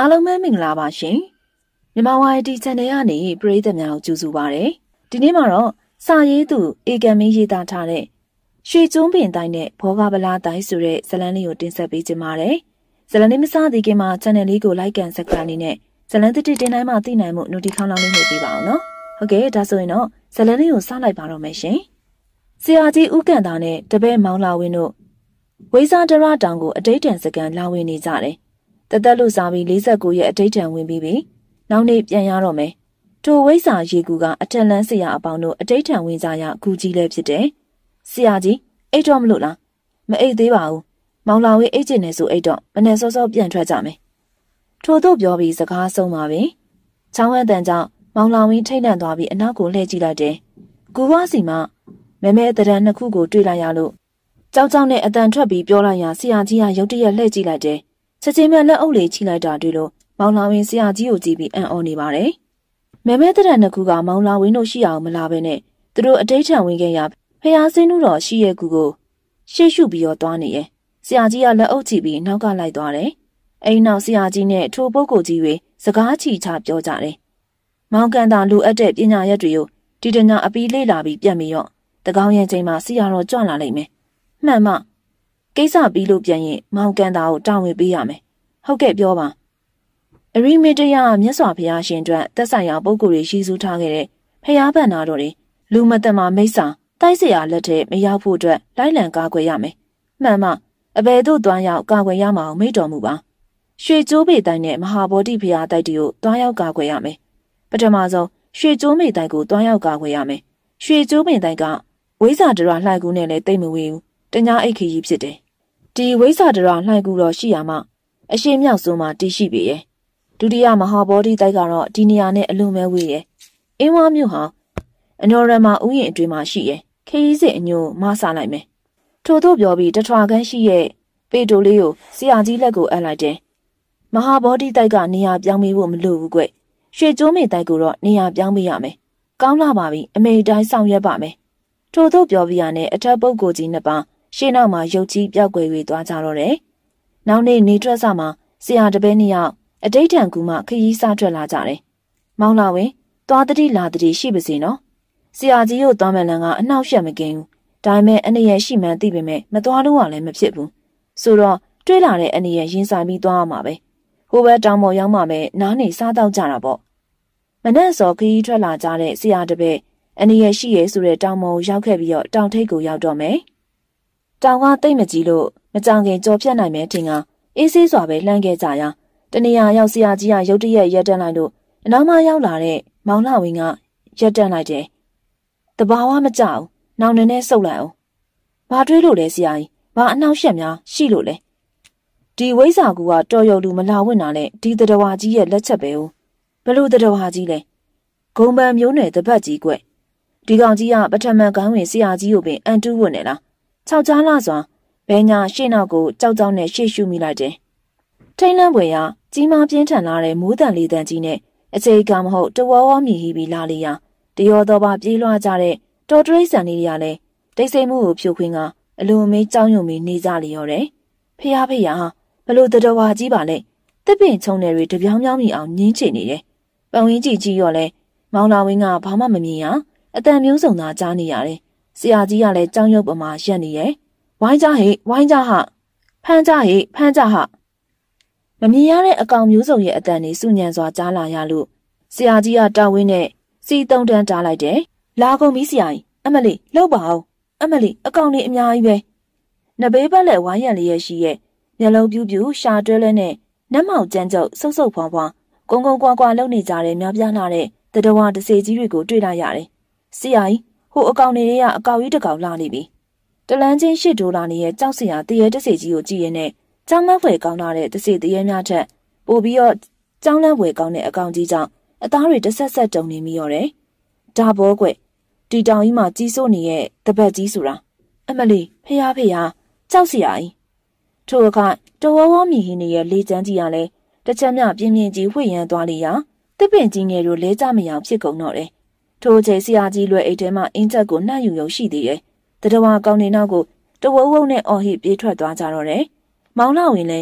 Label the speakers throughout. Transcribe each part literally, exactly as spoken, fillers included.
Speaker 1: အားလုံးပဲမင်္ဂလာပါရှင်မြန်မာဝိုင်တီ channel ကနေပရိသတ်များကိုကြိုဆိုပါရစေဒီနေ့မှာတော့စာရေးသူအေကံမင်းရေးသားထားတဲ့ရွှေကျွန်းပင်တိုင်းနဲ့ဘောဂဗလာတိုင်းဆိုတဲ့ဇာတ်လမ်းလေးကိုတင်ဆက်ပေးခြင်းပါတယ်ဇာတ်လမ်းလေးမစသေးခင်မှာ channel လေးကို like and subscribe လေးနဲ့ဇာတ်လမ်းတစ်တစ်တင်တိုင်းမှာသိနိုင်မှု notification လောင်းလေးနှိပ်ပေးပါအောင်နော်ဟုတ်ကဲ့ဒါဆိုရင်တော့ဇာတ်လမ်းလေးကိုစလိုက်ပါတော့မယ်ရှင်ဆရာကြီးဦးကန်သားနဲ့တပည့်မောင်လာဝင်းတို့ဝိဇာဒရတောင်ကိုအတိတ်တန်စကန်လာဝင်နေကြတယ်တသက်လို့စားပြီး၄၉ရက်အတိတ်တန်ဝင်ပြီးပြီနောက်နေ့ပြန်ရတော့မယ်ထိုဝိဇာရေကူကအထက်လန်းဆရာအပေါင်းတို့အတိတ်တန်ဝင်ကြရကူကြီးလည်းဖြစ်တယ်ဆရာကြီးအိတ်တော့မလို့လားမအိတ်သေးပါဘူးမောင်လာဝင်းအိတ်ကျင်နေဆိုအိတ်တော့မနေ့စောစောပြန်ထွက်ကြမယ်ထို့သို့ပြောပြီးစကားဆုံးပါပဲချောင်းဝန်းတန်ကြောင့်မောင်လာဝင်းထိတ်လန့်သွားပြီးအနောက်ကိုလှည့်ကြည့်လိုက်တယ်ကူဝါစီမမဲမဲတရံနှစ်ခုကိုတွေ့လိုက်ရလို့ကြောက်ကြောက်နဲ့အတန်ထွက်ပြီးပြောလိုက်ရဆရာကြီးကရုတ်တရက်လှည့်ကြည့်လိုက်တယ်ချက်ချင်းပဲလက်အုပ်လေးချိလိုက်တာတွေ့လို့မောင်လာဝင်းဆရာကြီးကိုကြည့်ပြီးအံ့ဩနေပါတယ်မဲမဲတရံနှစ်ခုကမောင်လာဝင်းတို့ရှိအောင်မလာဘဲနဲ့သူတို့အတိတ်ထံဝင်ခဲ့ရဖျားစင်းတို့တော်ရှိရဲ့ကူကိုရှေ့ရှုပြီးတော့သွားနေရဲ့ဆရာကြီးကလက်အုပ်ချိပြီးနောက်ကလိုက်သွားတယ်အိမ်နောက်ဆရာကြီးနဲ့ထိုပုဂ္ဂိုလ်ကြီးတွေစကားချီချပြောကြတယ်မောင်ကန်တာလူအပ်တဲ့ပညာရက်တွေကိုဒီတညာအပီးလေးလာပြီးပြတ်မရော့တကောင်းရင်ချိန်မှာဆရာတော်ကြွလာလိမ့်မယ်မှန်မကိစ္စပြီးလို့ပြန်ရင်မောင်ကန်တာကိုတာဝန်ပေးရမယ်ဟုတ်ကဲ့ပြောပါအရိမေတ္တရမြတ်စွာဘုရားရှင်အတွက်သက်ဆိုင်ရာပုဂ္ဂိုလ်တွေရှိစုထားခဲ့တဲ့ဖျားဗန္နာတော်တွေလူမတ္တမမိစ္ဆာတိုက်เสียလက်ထဲမရောက်ဖို့အတွက်လိုက်လံကာကွယ်ရမယ်မှန်မအဘယ်သို့တွားရောက်ကာကွယ်ရမှာအောင်မိတ်တော်မူပါရွှေကျိုးပေတိုင်းနဲ့မဟာဗောဓိဘုရားတိုက်တွေကိုတွားရောက်ကာကွယ်ရမယ်ပထမဆုံးရွှေကျိုးမေတိုက်ကိုတွားရောက်ကာကွယ်ရမယ်ရွှေကျိုးမေတိုက်ကဝိဇာဒရာလှိုက်ကူးနဲ့လည်းတိတ်မဝေးဘူးတညာအိတ်ခရီးဖြစ်တယ်ဒီဝိဇာဒရာလှိုက်ကူးတော့ရှိရမှာအရှိမြောက်ဆုံးမှာတည်ရှိပြီရဲ့ဒုတိယမဟာဗောဓိတိုက်ကတော့ဒီနေရာနဲ့အလွန်ပဲဝေးရဲ့အင်းဝါမြို့ဟာအနော်ရမဥယျာဉ်အတွင်းမှာရှိရဲ့ခရီးစစ်အညိုမဆလိုက်မယ်ထို့သို့ပြောပြီးတထွာခန်းရှိရဲ့ပေတိုလေးကိုဆရာကြီးလက်ကိုအပ်လိုက်တယ်မဟာဗောဓိတိုက်ကနေရာပြောင်းပေးဖို့မလိုဘူးကွရွှေကျိုးမေတိုက်ကိုတော့နေရာပြောင်းပေးရမယ်ကောင်းလာပါပြီအမေတိုင်းဆောင်ရွက်ပါမယ်ထို့သို့ပြောပြရနဲ့အထက်ပုဂ္ဂိုလ်ကြီးနှစ်ပါးရှေ့နောက်မှာရုပ်ကြီးပြောက်ွယ်၍သွားကြတော့တယ်နောက်နေ့နေထွက်စမှာဆရာတပည့်နှစ်ယောက်အတိတ်ထံကူမှခရီးစားထွက်လာကြတယ်မောင်လာဝင်းသွားတတိလာတတိရှိပါစေနော်ဆရာကြီးတို့သွားမယ်လန်ကအနှောက်ယှက်မကင်းဘူးဒါပေမဲ့အနေရရှိမှန်းသိပေမဲ့မသွားလို့ကလည်းမဖြစ်ဘူးဆိုတော့တွေးလာတဲ့အနေရရင်ဆိုင်ပြီးသွားရမှာပဲဟိုဘက်တောင်ပေါ်ရောက်မှပဲနားနေစားတော့ကြတာပေါ့မနဲ့စောခရီးထွက်လာကြတဲ့ဆရာတပည့်အနေရရှိရဲဆိုတဲ့တောင်ပေါ်ရောက်ခဲ့ပြီးတော့တောင်ထိပ်ကိုရောက်တော့မယ်တောင်ကတိတ်မကြီးလို့မကြောင်ခင်ကြော်ဖြတ်နိုင်မယ်ထင်ကအေးဆေးစွာပဲလှမ်းခဲ့ကြရာတနေရာရောက်ဆရာကြီးကရုတ်တရက်ရက်တက်လိုက်လို့အနောက်မှရောက်လာတဲ့မောင်လှဝင်းကရက်တက်လိုက်တယ်တဘာဝမကြောက်နောင်နေနဲ့ဆုပ်လိုက်အောင်ဘာတွေးလို့လဲဆရာကြီးဘာအနှောက်ရှက်များရှိလို့လဲဒီဝိဇာကူကတော်ရုံလူမလာဝင့်တာနဲ့ဒီတတော်ဝါကြီးရဲ့လက်ချက်ပဲဦးဘလို့တတော်ဝါကြီးလဲဂုံပန်မျိုးနယ်တပတ်ကြီးကွဒီကောင်ကြီးကပထမကောင်းဝင်ဆရာကြီးကိုပင်အန်တူးဝတ်နေလားခြောက်ကြားလာစွာဘဲညာရှေ့နောက်ကိုကြောက်ကြောက်နဲ့ရှေ့ရှုမိလိုက်တယ်ထိန်လန့်ပွေရကြီးမားပြင်းထန်လာတဲ့မိုးတန်လေးတန်ကြီးနဲ့အခြေကမဟုတ်တဝေါဝမြည်ဟီပြီးလာလေရာတရောတော်ပါပြေးလွှားကြတဲ့တော်တရိတ်ဆန်လေးတွေကလည်းတိတ်ဆိတ်မှုကိုဖြိုခွင်းကအလိုအမေးကြောင်းယုံပြီးနေကြလျော်တယ်ဖះဖះဘလို့တတော်ဝါကြီးပါလဲတစ်ပင်ချုံတွေတပြောင်းပြောင်းမိအောင်ညင်းချနေတယ်ပဝင်းကြီးကြီးရော်လဲမောင်လာဝင်းကဘာမှမမြင်ရအတန်မျိုးစုံသာကြားနေရတယ်ဆရာကြီးကလည်းကြောင်းရုပ်ပမာရက်နေရဲ့ဝိုင်းကြဟိဝိုင်းကြဟဖမ်းကြဟိဖမ်းကြဟမမြင်ရတဲ့အကောင်မျိုးစုံရဲ့အတန်တွေစုညံစွာကြားလာရလို့ဆရာကြီးကတောက်ဝင်းနဲ့စီတုံတန်းတားလိုက်တယ်လာကုန်ပြီဆရာကြီးအမလီလှုပ်ပါအောင်အမလီအကောင်လေးအများကြီးပဲနဘေးဘက်လက်ဝိုင်းရံလေးရဲ့ရှိရဲ့မျက်လုံးပြူးပြူးရှာတွဲလဲနဲ့နတ်မောင်ကြမ်းကြုတ်ဆုပ်ဆုပ်ဖွားဖွားကုန်းကုန်းကွာကွာလုံနေကြတဲ့များပြားလာတဲ့တတဝါတစေကြီးတွေကိုတွေ့လိုက်ရတယ်ဆရာကြီးဟိုအကောင်လေးတွေကအကောင်ကြီးတစ်ကောင်လာနေပြီတလန်းချင်းရှစ်ဒိုလာနေရဲ့ကြောက်စရာတရေတစေကြီးကိုကြည့်ရင်းနဲ့ကြောင်းမဖွယ်ကောင်းလာတဲ့တစေတရေများထက်ပို့ပြီးတော့ကြောင်းလန့်ဖွယ်ကောင်းတဲ့အကောင်ကြီးကြောင့်အသားတွေတဆက်ဆက်တုံနေမိရောတယ်ဒါဘောကွဒီတောင်ကြီးမှာကြီးစိုးနေရဲ့တပတ်ကြီးဆိုတာအမလီဖះဖះကြောက်စရာကြီးထိုအခါတဝဝမြည်ဟင်းနေရဲ့လေချမ်းကြီးကလည်းတစ်ချက်မြပြင်းပြင်းကြီးဝှေ့ရန်သွားလေရာတစ်ပင်ကြီးငယ်တို့လဲကြမရောင်ဖြစ်ကုန်တော့တယ်ထိုချိန်ဆရာကြီးလွယ်အိတ်ထဲမှာအင်းချက်ကိုနှံ့ယူရုံရှိသေးရဲ့တတဝါကောင်းနေနောက်ကိုတဝဝုံနဲ့အော်ဟစ်ပြေးထွက်သွားကြတော့တယ်မောင်လှဝင်လည်းအ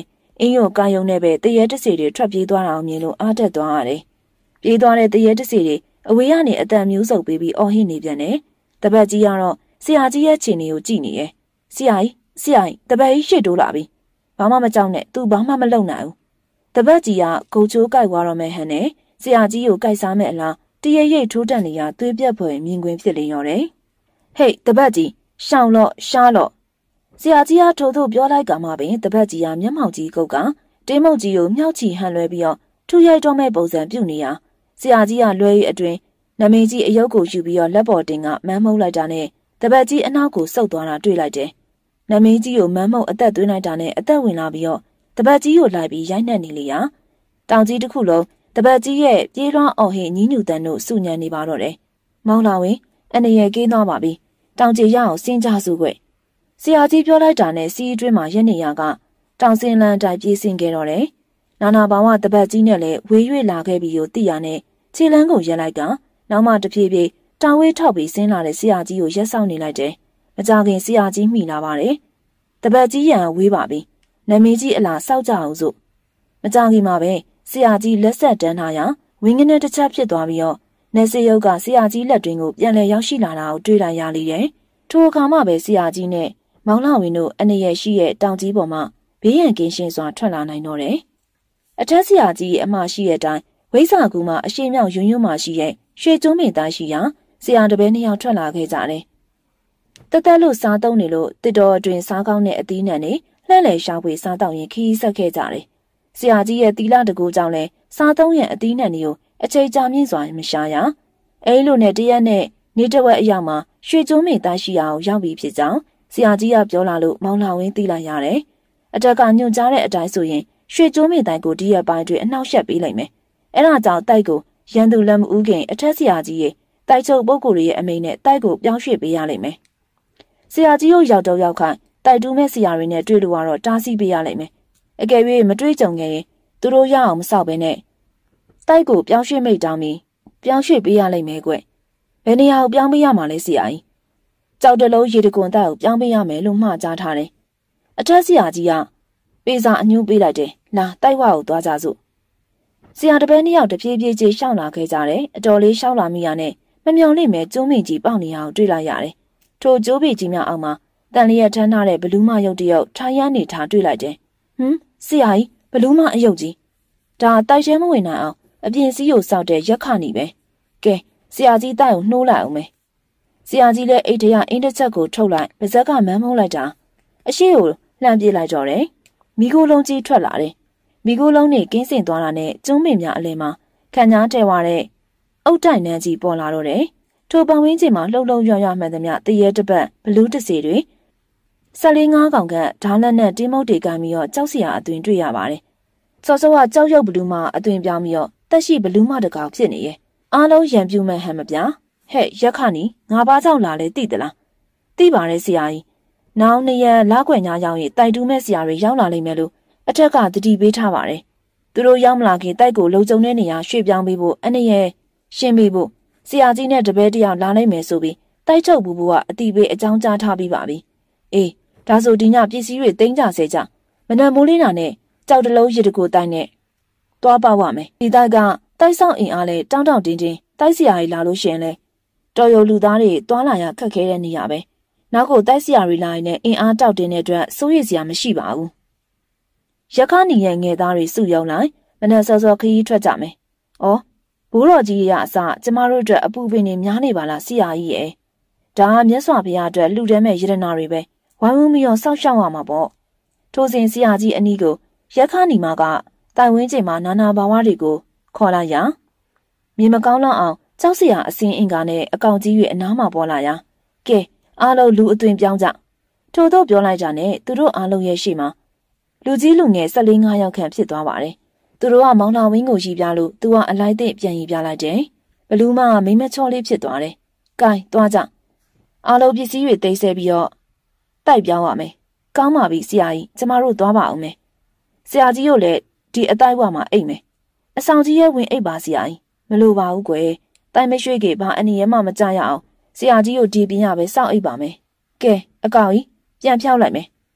Speaker 1: အင်းရိုကာယုံနဲ့ပဲတရေတစီတွေထွက်ပြေးသွားတာအောင်မြင်လို့အားတက်သွားရတယ်။ပြေးသွားတဲ့တရေတစီတွေအဝေးကနေအတန်မျိုးစုပ်ပေးပြီးအော်ဟစ်နေပြန်တယ်။တပတ်ကြီးကတော့ဆရာကြီးရဲ့ခြေနေကိုကြည့်နေရဲ့။ဆရာကြီးဆရာကြီးတပတ်ကြီးရှစ်တိုးလာပြီ။ဘာမှမကြောက်နဲ့သူဘာမှမလုပ်နိုင်ဘူး။တပတ်ကြီးကဂုတ်ချိုးကြိုက်သွားတော့မယ်ဟန်နဲ့ဆရာကြီးကိုကြိုက်စားမဲ့အလားတရေရိတ်ထိုးတက်နေရသွေးပြက်ဖွယ်မြင်ကွင်းဖြစ်နေရောတယ်။ဟေးတပတ်ကြီးရှောင်းလော့ရှားလော့ဆရာကြီးကထိုးထိုးပြောလိုက်ကမှပင်တပတ်ကြီးကမျက်မှောက်ကြီးကုတ်ကတင်းမုတ်ကြီးကိုမြောက်ချီဟန်လွဲပြီးတော့ထူရိုက်တော့မဲ့ပုံစံပြုတ်နေရဆရာကြီးကလွဲရီအတွင်နမင်းကြီးအယုတ်ကိုယူပြီးတော့လက်ပေါ်တင်ကမန်းမုတ်လိုက်တာနဲ့တပတ်ကြီးအနောက်ကိုဆုတ်သွားတာတွေ့လိုက်တယ်။နမင်းကြီးကိုမန်းမုတ်အသက်သွင်းလိုက်တာနဲ့အသက်ဝင်လာပြီးတော့တပတ်ကြီးကိုလိုက်ပြီးရိုက်နှက်နေလေရာတောင်ကြီးတစ်ခုလုံးတပတ်ကြီးရဲ့ပြေးလွှမ်းအော်ဟစ်ညီးညူတန်တို့စုညံနေပါတော့တယ်။မောင်လာဝင်အနေရကင်းသွားပါပြီ။တောင်ကြီးရအောင်စင်ကြစုခွဲ့ဆရာကြီးပြောလိုက်တာနဲ့စီးအတွင်းမှာရက်နေရကတောင်စင်လန်တိုင်ပြေးဆင်းခဲ့တော့တယ်။နာနာဘောင်ကတပတ်ကြီးနဲ့လည်းဝေး၍လာခဲ့ပြီးကိုတိရနဲ့ခြေလန်းကိုရက်လိုက်ကနောက်မှတဖြည်းဖြည်းတောင်ဝေးထောက်ပြီးဆင်းလာတဲ့ဆရာကြီးကိုရက်ဆောင်နေလိုက်တယ်။မကြခင်ဆရာကြီးမိလာပါတယ်။တပတ်ကြီးရန်ဝေးပါပြီ။နမင်းကြီးအလားစောက်ကြအောင်စို့မကြခင်မှာပဲဆရာကြီးလက်ဆက်တန်းထားရဝင်းငနဲ့တစ်ချက်ဖြစ်သွားပြီးတော့နေစရုပ်ကဆရာကြီးလက်တွင်ကိုပြန်လည်ရောက်ရှိလာတာကိုတွေ့လိုက်ရလေတယ်။ထိုအခါမှပဲဆရာကြီးနဲ့မောင်လာဝင်းတို့အနေရရှိရဲ့တောင်ကြီးပေါ်မှာဘေးရန်ကင်းရှင်းစွာထွက်လာနိုင်တော့တယ်။အထက်ဆရာကြီးအမရှိရဲ့တိုင်းဝိဇ္ဇာကူမှာအရှိမြောက်ယွန်းယွန်းမှရှိရဲ့ရွှေကျုံးမိသားရှိရာဆရာတပည့်နှစ်ယောက်ထွက်လာခဲ့ကြတယ်။တသက်လို့စားသုံးနေလို့တစ်တော်အတွင်စားကောင်းတဲ့အသီးနှံတွေလှဲ့လေရှားပွေစားတောက်ရင်ခီးဆက်ခဲ့ကြတယ်။ဆရာကြီးရဲ့တီလာတကူကြောင့်လဲစားသုံးရဲ့အသီးနှံတွေကိုအချိန်ကြာမြင့်စွာမရှာရ။အဲလိုနဲ့တရက်နဲ့နေတဝက်အရောက်မှာရွှေကျုံးမိသားရှိရာကိုရောက်ပြီးဖြစ်ကြောင်းဆရာကြီးကပြောလာလို့မောင်လာဝင်းသိလိုက်ရတယ်။အတက်ကညွှန်ကြားတဲ့အတိုင်းဆိုရင်ရွှေကျိုးမိတိုင်းကိုဒီရက်ပိုင်းတွင်အနှောက်ယှက်ပေးလိုက်မယ်။အဲဒါကြောင့်တိုက်ကိုရန်သူလက်မဦးခင်အထက်ဆရာကြီးရဲ့တိုက်ချုပ်ပုဂ္ဂိုလ်ရဲ့အမိန့်နဲ့တိုက်ကိုပြောင်းရွှေ့ပေးရလိမ့်မယ်။ဆရာကြီးတို့ရောက်တော့ရောက်ခိုင်းတိုက်တူးမဲ့ဆရာတွေနဲ့တွေ့လို့ကတော့တားဆီးပေးရလိမ့်မယ်။အကယ်၍မတွေ့ကြုံခဲ့ရင်သူတို့ရအောင်မဆောက်ဘဲနဲ့တိုက်ကိုပြောင်းရွှေ့မိတ်တောင်းပြီးပြောင်းရွှေ့ပေးရလိမ့်မယ်ကွ။ဘယ်နေရာကိုပြောင်းပေးရမှာလဲဆရာကြီး။ကြောက်တလုံးရေတကွန်တိုက်ကိုပြောင်းပေးရမယ်လို့မှားကြားထားတယ်။အထက်ဆရာကြီးကပေးစာအညွှန်းပေးလိုက်တယ်။လာတိုက်ဝါကိုသွားကြစို့။ဆရာတပည့်နှစ်ယောက်တပြေးပြေးချင်းရှောင်းလာခဲ့ကြတယ်။အတော်လေးရှောင်းလာမိရနဲ့မမျော်လင့်မဲ့ကျိုးမိကြီးပေါက်နေအောင်တွေ့လိုက်ရတယ်။ထိုကျိုးမိကြီးများအောက်မှာတန်လျက်ထမ်းထားတဲ့ဘလူးမရုပ်တရုပ်ထိုင်ရနေထားတွေ့လိုက်တယ်။ဟမ်ဆရာကြီးဘလူးမအယုတ်ကြီးဒါတိုက်ရဲမဝင်နိုင်အောင်အပြင်စည်းကိုစောက်တဲ့ရက်ခဏီပဲ။ကဲဆရာကြီးတိုက်ကိုနှိုးလိုက်အောင်မယ်။ဆရာကြီးလည်းအိတ်တရအင်းတစ်ချက်ကိုထုတ်လိုက်ပါဇက်ကမန်းမုံလိုက်တာအရှိကိုလှမ်းပြေးလိုက်တော့တယ်။မိခိုးလုံးကြီးထွက်လာတယ်။မိခိုးလုံးနဲ့ကင်းစင်သွားတာနဲ့ကျုံးမင်များအလဲမှာခံညားတဲဝါတဲ့အုတ်တိုင်နှန်းကြီးပေါ်လာတော့တယ်။ထိုပန်ဝင်းချင်းမှာလှုပ်လှုပ်ရွရွမှန်သမျှတရေတပတ်ဘလူးတစီတွေဆက်လေးငါးကောင်ကဓာတ်လက်နဲ့တင်းမုတ်တွေကမ်းပြီးတော့ကြောက်စရာအသွင်တွေ့ရပါတယ်။စောစောကကြောက်ရွံ့ဘလူးမအသွင်ပြောင်းပြီးတော့တက်ရှိဘလူးမတကောင်ဖြစ်နေရဲ့။အားလုံးရံပြူမဲ့ဟန်မပြ။ဟဲ့ရက်ခဏီငါးပါးကြောင့်လာလဲသိသလား။သိပါတယ်ဆရာကြီး။နောက်နှစ်ရက်လားခွေညာရောက်ရင်တိုက်တူးမဲ့ဆရာတွေရောက်လာလိမ့်မယ်လို့အထက်ကတတိပေးထားပါတယ်။သူတို့ရောက်မလာခင်တိုက်ကိုလုံခြုံတဲ့နေရာရွှေ့ပြောင်းပေးဖို့အနေနဲ့ရှင်းပေးဖို့ဆရာကြီးနဲ့တပည့်တယောက်လာနိုင်မယ်ဆိုပြီးတိုက်ချုပ်ဘူးဘူးကအတိပေးအကြောင်းကြားထားပြီးပါပြီ။အေးဒါဆိုဒီညပစ္စည်းတွေတင်းကြစေကြမနက်မိုးလင်းတာနဲ့ကြောက်တလုံးရစ်တကိုတိုက်နဲ့သွားပါဝမယ်။ဒီတိုက်ကတိုက်ဆောင်အင်အားလဲတောင်းတောင်းတင်းတင်းတိုက်ဆရာကြီးလာလို့ရှင်လဲတော်ရုံလူသားတွေသွားလာရခက်ခဲတဲ့နေရာပဲ။နောက်ကိုတိုက်ဆရာတွေလာရင်လည်းအင်အားတောက်တင်းတဲ့အတွက်စိုးရိမ်စရာမရှိပါဘူး။ရခနီရဲ့ငယ်သားတွေစုယုံလိုက်မနက်စောစောခရီးထွက်ကြမယ်။အော်ဘိုးတော်ကြီးရအစကျမတို့အတွက်အပူပင်နေများနေပါလားဆရာကြီးရဲ့။ဒါကမြတ်စွာဘုရားအတွက်လှူဒန်းမဲ့ယရနာတွေပဲဝိုင်းဝန်းပြီးတော့စောက်ရှောက်ရမှာပေါ့။ထိုစဉ်ဆရာကြီးအနီးကိုရက်ခနီမကတိုင်ဝင်းကျင်မှာနာနာဘာဝတွေကိုခေါ်လိုက်ရမြေမကောင်းလောက်အောင်ကြောက်စရာအစင်းအင်ကာနဲ့အကောင်ကြီး၍အနားမှာပေါ်လာရကဲအားလုံးလူအသွင်ပြောင်းကြထို့တော့ပြောလိုက်ကြနဲ့သူတို့အားလုံးရဲ့ရှေ့မှာလူကြီးလူငယ်ဆက်လေးငါးယောက်ခန့်ဖြစ်သွားပါတယ်သူတို့ကမောင်နှောင်ဝင်းကိုရီးပြလို့သူကအလိုက်တဲ့ပြန်ရီးပြလိုက်တယ်ဘလူးမကမိမချောလေးဖြစ်သွားတယ်ကဲသွားကြအားလုံးပစ္စည်းတွေတိတ်ဆဲပြီးတော့တိုက်ပြောင်းရမယ်ကောင်းပါပြီဆရာကြီးကျမတို့သွားပါအောင်မယ်ဆရာကြီးတို့လည်းဒီအတိုက်ဝမှာအိတ်မယ်အဆောင်ကြီးရဲ့ဝင်အိတ်ပါဆရာကြီးမလိုပါဘူးကွယ်တိုင်မရွှေ့ကေဘာအနေရမှမကြရအောင်ဆရာကြီးတို့ဒီပြင်းရပဲစောင့်အိတ်ပါမယ်ကဲအကောင်ကြီးပြန်ဖြောက်လိုက်မယ်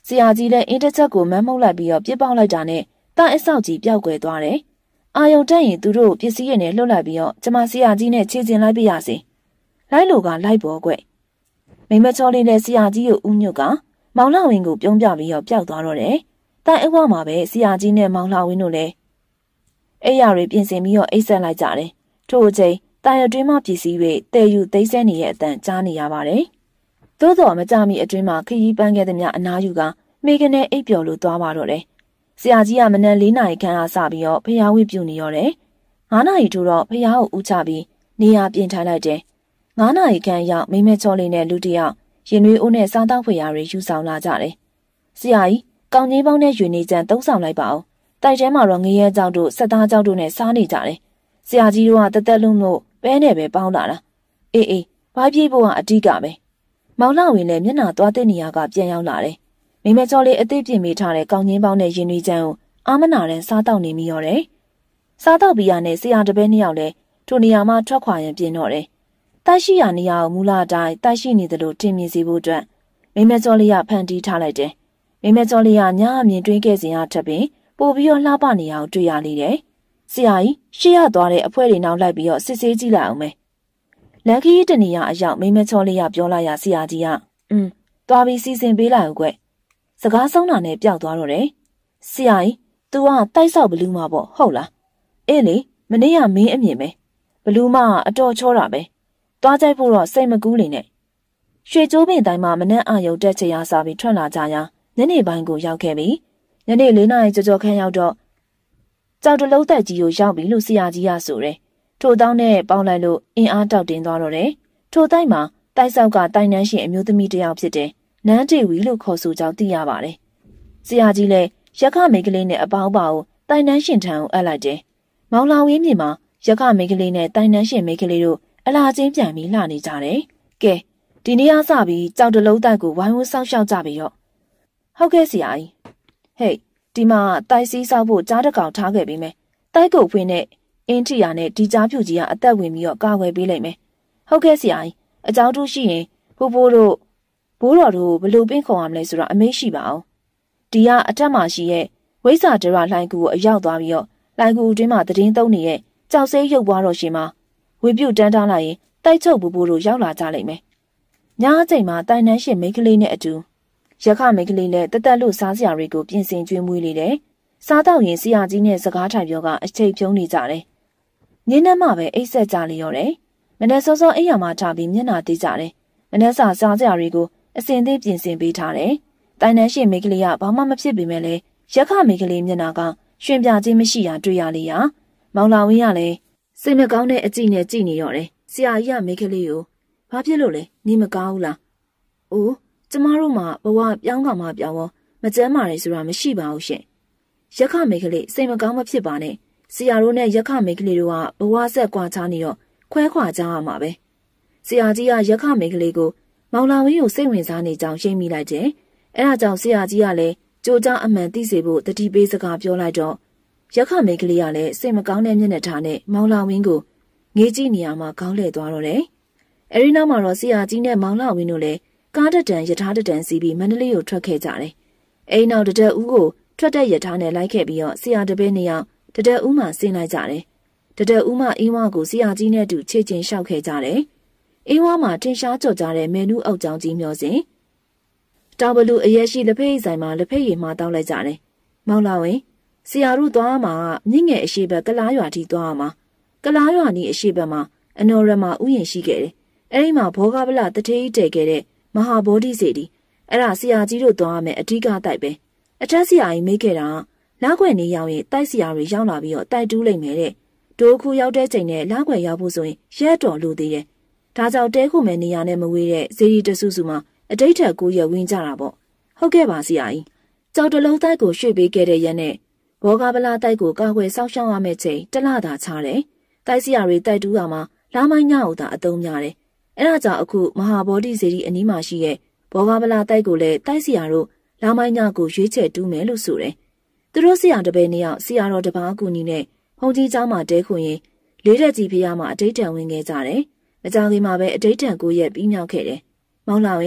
Speaker 1: ဆရာကြီးလည်းအင်းတစ်ချက်ကိုမန်းမှုတ်လိုက်ပြီးတော့ပြစ်ပေါက်လိုက်တာနဲ့တာအဆောက်ကြီးပျောက်ကွယ်သွားတယ်။အာယုံတက်ရင်သူတို့ပစ္စည်းရည်နဲ့လှုပ်လိုက်ပြီးတော့ကျမဆရာကြီးနဲ့ခြေကျင်လိုက်ပြရစီ။လိုက်လို့ကလိုက်ပေါ်ကွ။မိမချောလေးနဲ့ဆရာကြီးကိုဦးညွတ်ကမောင်လှဝင်းကိုပြုံးပြပြီးတော့ပျောက်သွားတော့တယ်။တာအဝမှာပဲဆရာကြီးနဲ့မောင်လှဝင်းတို့လည်းအိယာတွေပြင်ဆင်ပြီးတော့အိတ်ဆက်လိုက်ကြတယ်။ထို့အချိန်တာရတွင်းမှပစ္စည်းတွေတည်ယူသိမ်းဆည်းနေတဲ့အတန်ကြားနေရပါတယ်။သို့တော်မကြမီအတွင်းမှာခရီးပန်းခဲ့သမျှအနားယူကမိကနေအိပ်ပျော်လို့သွားပါတော့တယ်။ဆရာကြီးကမနက်လေးနာရီခန့်အားစပြီးတော့ဖျားဝိပြုနေရတယ်။ငါးနာရီထို့တော့ဖျားကိုဦးချပြီးနေရာပြင်ထိုင်လိုက်တယ်။ငါးနာရီခန့်ရောက်မိမဲချောလေးနဲ့လူတယောက်ရင်နွေးအိုးနဲ့စားတောက်ဖျားတွေယူဆောင်လာကြတယ်။ဆရာကြီးကောင်းကြီးပေါင်းနဲ့ရွေနေကြံသုံးဆောင်လိုက်ပါအောင်။တိုက်ထဲမှာတော့ငရဲကြောက်တို့ဆက်သားကြောက်တို့နဲ့စားနေကြတယ်။ဆရာကြီးတို့ကတသက်လုံးလို့ပဲနဲ့ပဲပေါင်းလာတာ။အေးအေးဘာပြေးဖို့ကအတိကပဲ။မောင်လှဝင်လည်းမျက်နှာသွားတဲ့နေရာကပြန်ရောက်လာတယ်။မိမဲကျော်လေးအသေးပြင်မိထားတဲ့ကောင်းကြီးပေါင်းနဲ့ရင်နွေးကြံကိုအာမနာနဲ့စားတောက်နေမိရောတယ်။စားတောက်ပြီးရနဲ့ဆရာတပည့်နှစ်ယောက်လည်းထိုနေရာမှာထွက်ခွာရင်ပြင်တော့တယ်။တိုက်ရှိရာနေရာကိုမူလအတိုင်းတိုက်ရှိနေသလိုတင်မြင်စေဖို့အတွက်မိမဲကျော်လေးကဖန်တီးထားလိုက်တယ်။မိမဲကျော်လေးကညအမြင်တွင်းခဲ့စဉ်အထက်ပင်ပို့ပြီးတော့လှပနေအောင်တွေ့ရလေတယ်။ဆရာကြီးရှေ့ရသွားတဲ့အဖွဲတွေနောက်လိုက်ပြီးတော့စစ်ဆေးကြည့်လိုက်အောင်မယ်။လန်ခီးတနေရအရောက်မိမဲချောလေးကပြောလိုက်ရဆရာကြီးကအင်းသွားပြီးစီစဉ်ပေးလိုက်ဦးကွ။စကားဆုံးတာနဲ့ပျောက်သွားတော့တယ်။ဆရာကြီး तू ကတိုက်ဆောက်ဘလူးမပေါ့ဟုတ်လား။အေးလေမနေ့ကမင်းအမြင်ပဲဘလူးမအတော်ချောတာပဲ။သွားကြိုက်ဖို့တော့စိတ်မကူးနေနဲ့။ရွှေကျိုးပင်တိုင်းမှာမနှက်အာယုံတက်ချရာစားပြီးထွက်လာကြရာညနေပိုင်းကိုရောက်ခဲ့ပြီ။ညနေလေးနာရီကြော်ကြော်ခန့်ရောက်တော့ကြောက်တလုံးတက်ကြီးကိုရောက်ပြီလို့ဆရာကြီးကဆိုတယ်။ထို့တောင်းနဲ့ပေါင်းလိုက်လို့အင်အားတောက်တင်သွားတော့တယ်။ထို့တိုက်မှာတိုက်ဆောက်ကတိုင်နှန်းရှင်အမျိုးသမီးတစ်ယောက်ဖြစ်တယ်။နန်းတေဝီလို့ခေါ်ဆိုကြောင်းသိရပါတယ်။ဆရာကြီးလည်းရက်ခမိတ်ကလေးနဲ့အပေါင်းပါကိုတိုင်နှန်းရှင်ထံကိုအပ်လိုက်တယ်။မောင်လောင်ဝင်းမြေမှာရက်ခမိတ်ကလေးနဲ့တိုင်နှန်းရှင်မိတ်ကလေးတို့အလားချင်းပြန်ပြီးလှနေကြတယ်။ကဲဒီနေ့အစပြီးကြောက်တလုံးတိုက်ကိုဝိုင်းဝန်းဆောက်ရှောက်ကြပြီရော။ဟုတ်ကဲ့ဆရာကြီး။ဟေးဒီမှာတိုက်စီးဆောက်ဖို့ကြားတစ်ကောင်ထားခဲ့ပြီးမယ်။တိုက်ကုတ်ဖွင့်နဲ့အင်းထီယာနဲ့ဒီကြားဖြူကြီးကအသက်ဝင်ပြီးတော့ကာကွယ်ပေးလိုက်မယ်။ဟုတ်ကဲ့ဆရာကြီးအကြောင်းတူရှိရင်ဖိုးဖိုးတို့ဘိုးတော်တို့ဘလို့ပင့်ခေါ်ရမလဲဆိုတော့အမေးရှိပါအောင်။ဒီကအထက်မှာရှိရဲ့ဝိဇ္ဇာဒရလှိုင်းကူကိုအရောက်သွားပြီးတော့လှိုင်းကူအတွင်းမှာတည်င်းသုံးနေတဲ့ကြောက်ဆေးရုပ်ပွားတော့ရှင်မှာဝေပြုတ်တန်းထားလိုက်ရင်တိုက်ချုပ်ဘိုးဘိုးတို့ရောက်လာကြလိမ့်မယ်။ညအချိန်မှာတိုင်နှန်းရှင်မိန်းကလေးနဲ့အတူရက်ခမိန်းကလေးနဲ့တသက်လို့စားစရာတွေကိုပြင်ဆင်ကျွေးမွေးနေတယ်။စားတော့ရင်ဆရာကြီးနဲ့စကားထိုင်ပြောကအချိတ်ဖြုံးနေကြတယ်။ညနေမှပဲအိတ်ဆက်ကြလေရောတယ်။မနေ့စောစောအိမ်ရမှာထားပြီးမျက်နှာတေးကြတယ်။မနေ့စာစားစရာတွေကိုအစင်သေးပြင်ဆင်ပေးထားတယ်။တိုင်နှန်းရှင်မိန်းကလေးကဘာမှမဖြစ်ပေမဲ့လည်းရက်ခမိန်းကလေးမျက်နှာကရွှင်ပြခြင်းမရှိတာတွေ့ရလေရ။မောင်လာဝင်းကလည်းစိတ်မကောင်းတဲ့အကြည့်နဲ့ကြည့်နေတော့တယ်။ဆရာကြီးကမိန်းကလေးကိုဘာဖြစ်လို့လဲနေမကောင်းဘူးလား။အိုးကျမတို့မှဘဝပြောင်းကမှပြောင်းရောမကျမ်းမာတယ်ဆိုတာမရှိပါဘူးရှင်။ရက်ခမိန်းကလေးစိတ်မကောင်းမဖြစ်ပါနဲ့။ဆရာတို့နဲ့ရက်ခမိန်းကလေးတို့ကဘဝဆက်ကွာချနေတော့ခွဲခွာကြရမှာပဲ။ဆရာကြီးကရက်ခမိန်းကလေးကိုမောင်လာဝင်းကိုစိတ်ဝင်စားနေကြောင်းရှင်းမိလိုက်တယ်။အဲဒါကြောင့်ဆရာကြီးကလည်းကြိုးကြားအမှန်သိစေဖို့တတိပေးစကားပြောလိုက်တော့ရက်ခမိန်းကလေးကလည်းစိတ်မကောင်းတဲ့မျက်နှာထားနဲ့မောင်လာဝင်းကိုငေးကြည့်နေရမှာကောင်းလှည့်သွားတော့တယ်။အဲဒီနောက်မှာတော့ဆရာကြီးနဲ့မောင်လာဝင်းတို့လည်းကားတတန်ရထားတတန်စီးပြီးမန္တလေးကိုထွက်ခဲ့ကြတယ်။အဲဒီနောက်တတက်ဦးကိုထွက်တဲ့ရထားနဲ့လိုက်ခဲ့ပြီးတော့ဆရာတပည့်နှစ်ယောက်တတက်ဦးမှဆင်းလိုက်ကြတယ်။တတက်ဦးမှအင်းဝါကိုဆရာကြီးနဲ့အတူခြေကျင်လျှောက်ခဲ့ကြတယ်။အင်းဝါမှာတင်ရှားကြော်ကြတဲ့မေနူးအုပ်ကြောင်ကြီးမျောစဉ်တာဘလူအရက်ရှိလက်ဖက်ရည်ဆိုင်မှာလက်ဖက်ရည်မှာတောင်းလိုက်ကြတယ်။မောင်လာဝင်ဆရာတို့သွားမှာမြင့်ငယ်အရှိဘက်ကလားရွာထိသွားမှာကလားရွာနီးအရှိဘက်မှာအနော်ရမဥယျာဉ်ရှိခဲ့တယ်။အဲဒီမှာဘောဂဗလတထေးတည်ခဲ့တဲ့မဟာဗောဓိစေတီအဲ့ဒါဆရာကြီးတို့သွားရမယ်အဓိကတိုက်ပဲအထက်ဆရာကြီးမိခဲ့တာလားခွေနေရောက်ရင်တိုက်ဆရာတွေရောက်လာပြီးတော့တိုက်တူးလိုက်မယ်တဲ့ဒိုးခုရောက်တဲ့ချိန်နဲ့လားခွေရောက်ဖို့ဆိုရင်ရက်တော်လို့သေးတယ်ဒါကြောင့်တဲခုမယ်နေရာနဲ့မဝေးတဲ့ဇေဒီတဆူဆူမှာအတိတ်ထက်ကိုရဝင်းကြတာပေါ့ဟုတ်ကဲ့ပါဆရာကြီးကြောက်တလုံးတိုက်ကိုရွှေ့ပေးခဲ့တဲ့ရက်နဲ့ဘောဂဗလာတိုက်ကိုကာကွယ်စောင့်ရှောက်ရမယ့်ချိန်တလသာချတယ်တိုက်ဆရာတွေတိုက်တူးရမှာလားမိုင်းညအိုတာအတုံးများတယ်အဲ့ဒါကြောင့်အခုမဟာဗောဓိစေတီအနီးမှာရှိတဲ့ဘောဂဗလာတိုက်ကိုလည်းတိုက်ဆရာတို့လာမိုင်းညကိုရွေးချယ်တူးမယ်လို့ဆိုတယ်။သူတို့ဆရာတပည့်နှစ်ယောက်ဆရာတော်တပါးအကူညီနဲ့ဘုံကြီးเจ้าမှာတဲခွင်ရင်လေးတက်ကြီးဖျားမှာအတိတ်တန်ဝင်ခဲ့ကြတယ်။မကြောင်ခင်မှာပဲအတိတ်တန်ကိုရက်ပြီးမြောက်ခဲ့တယ်။မောင်လာဝင်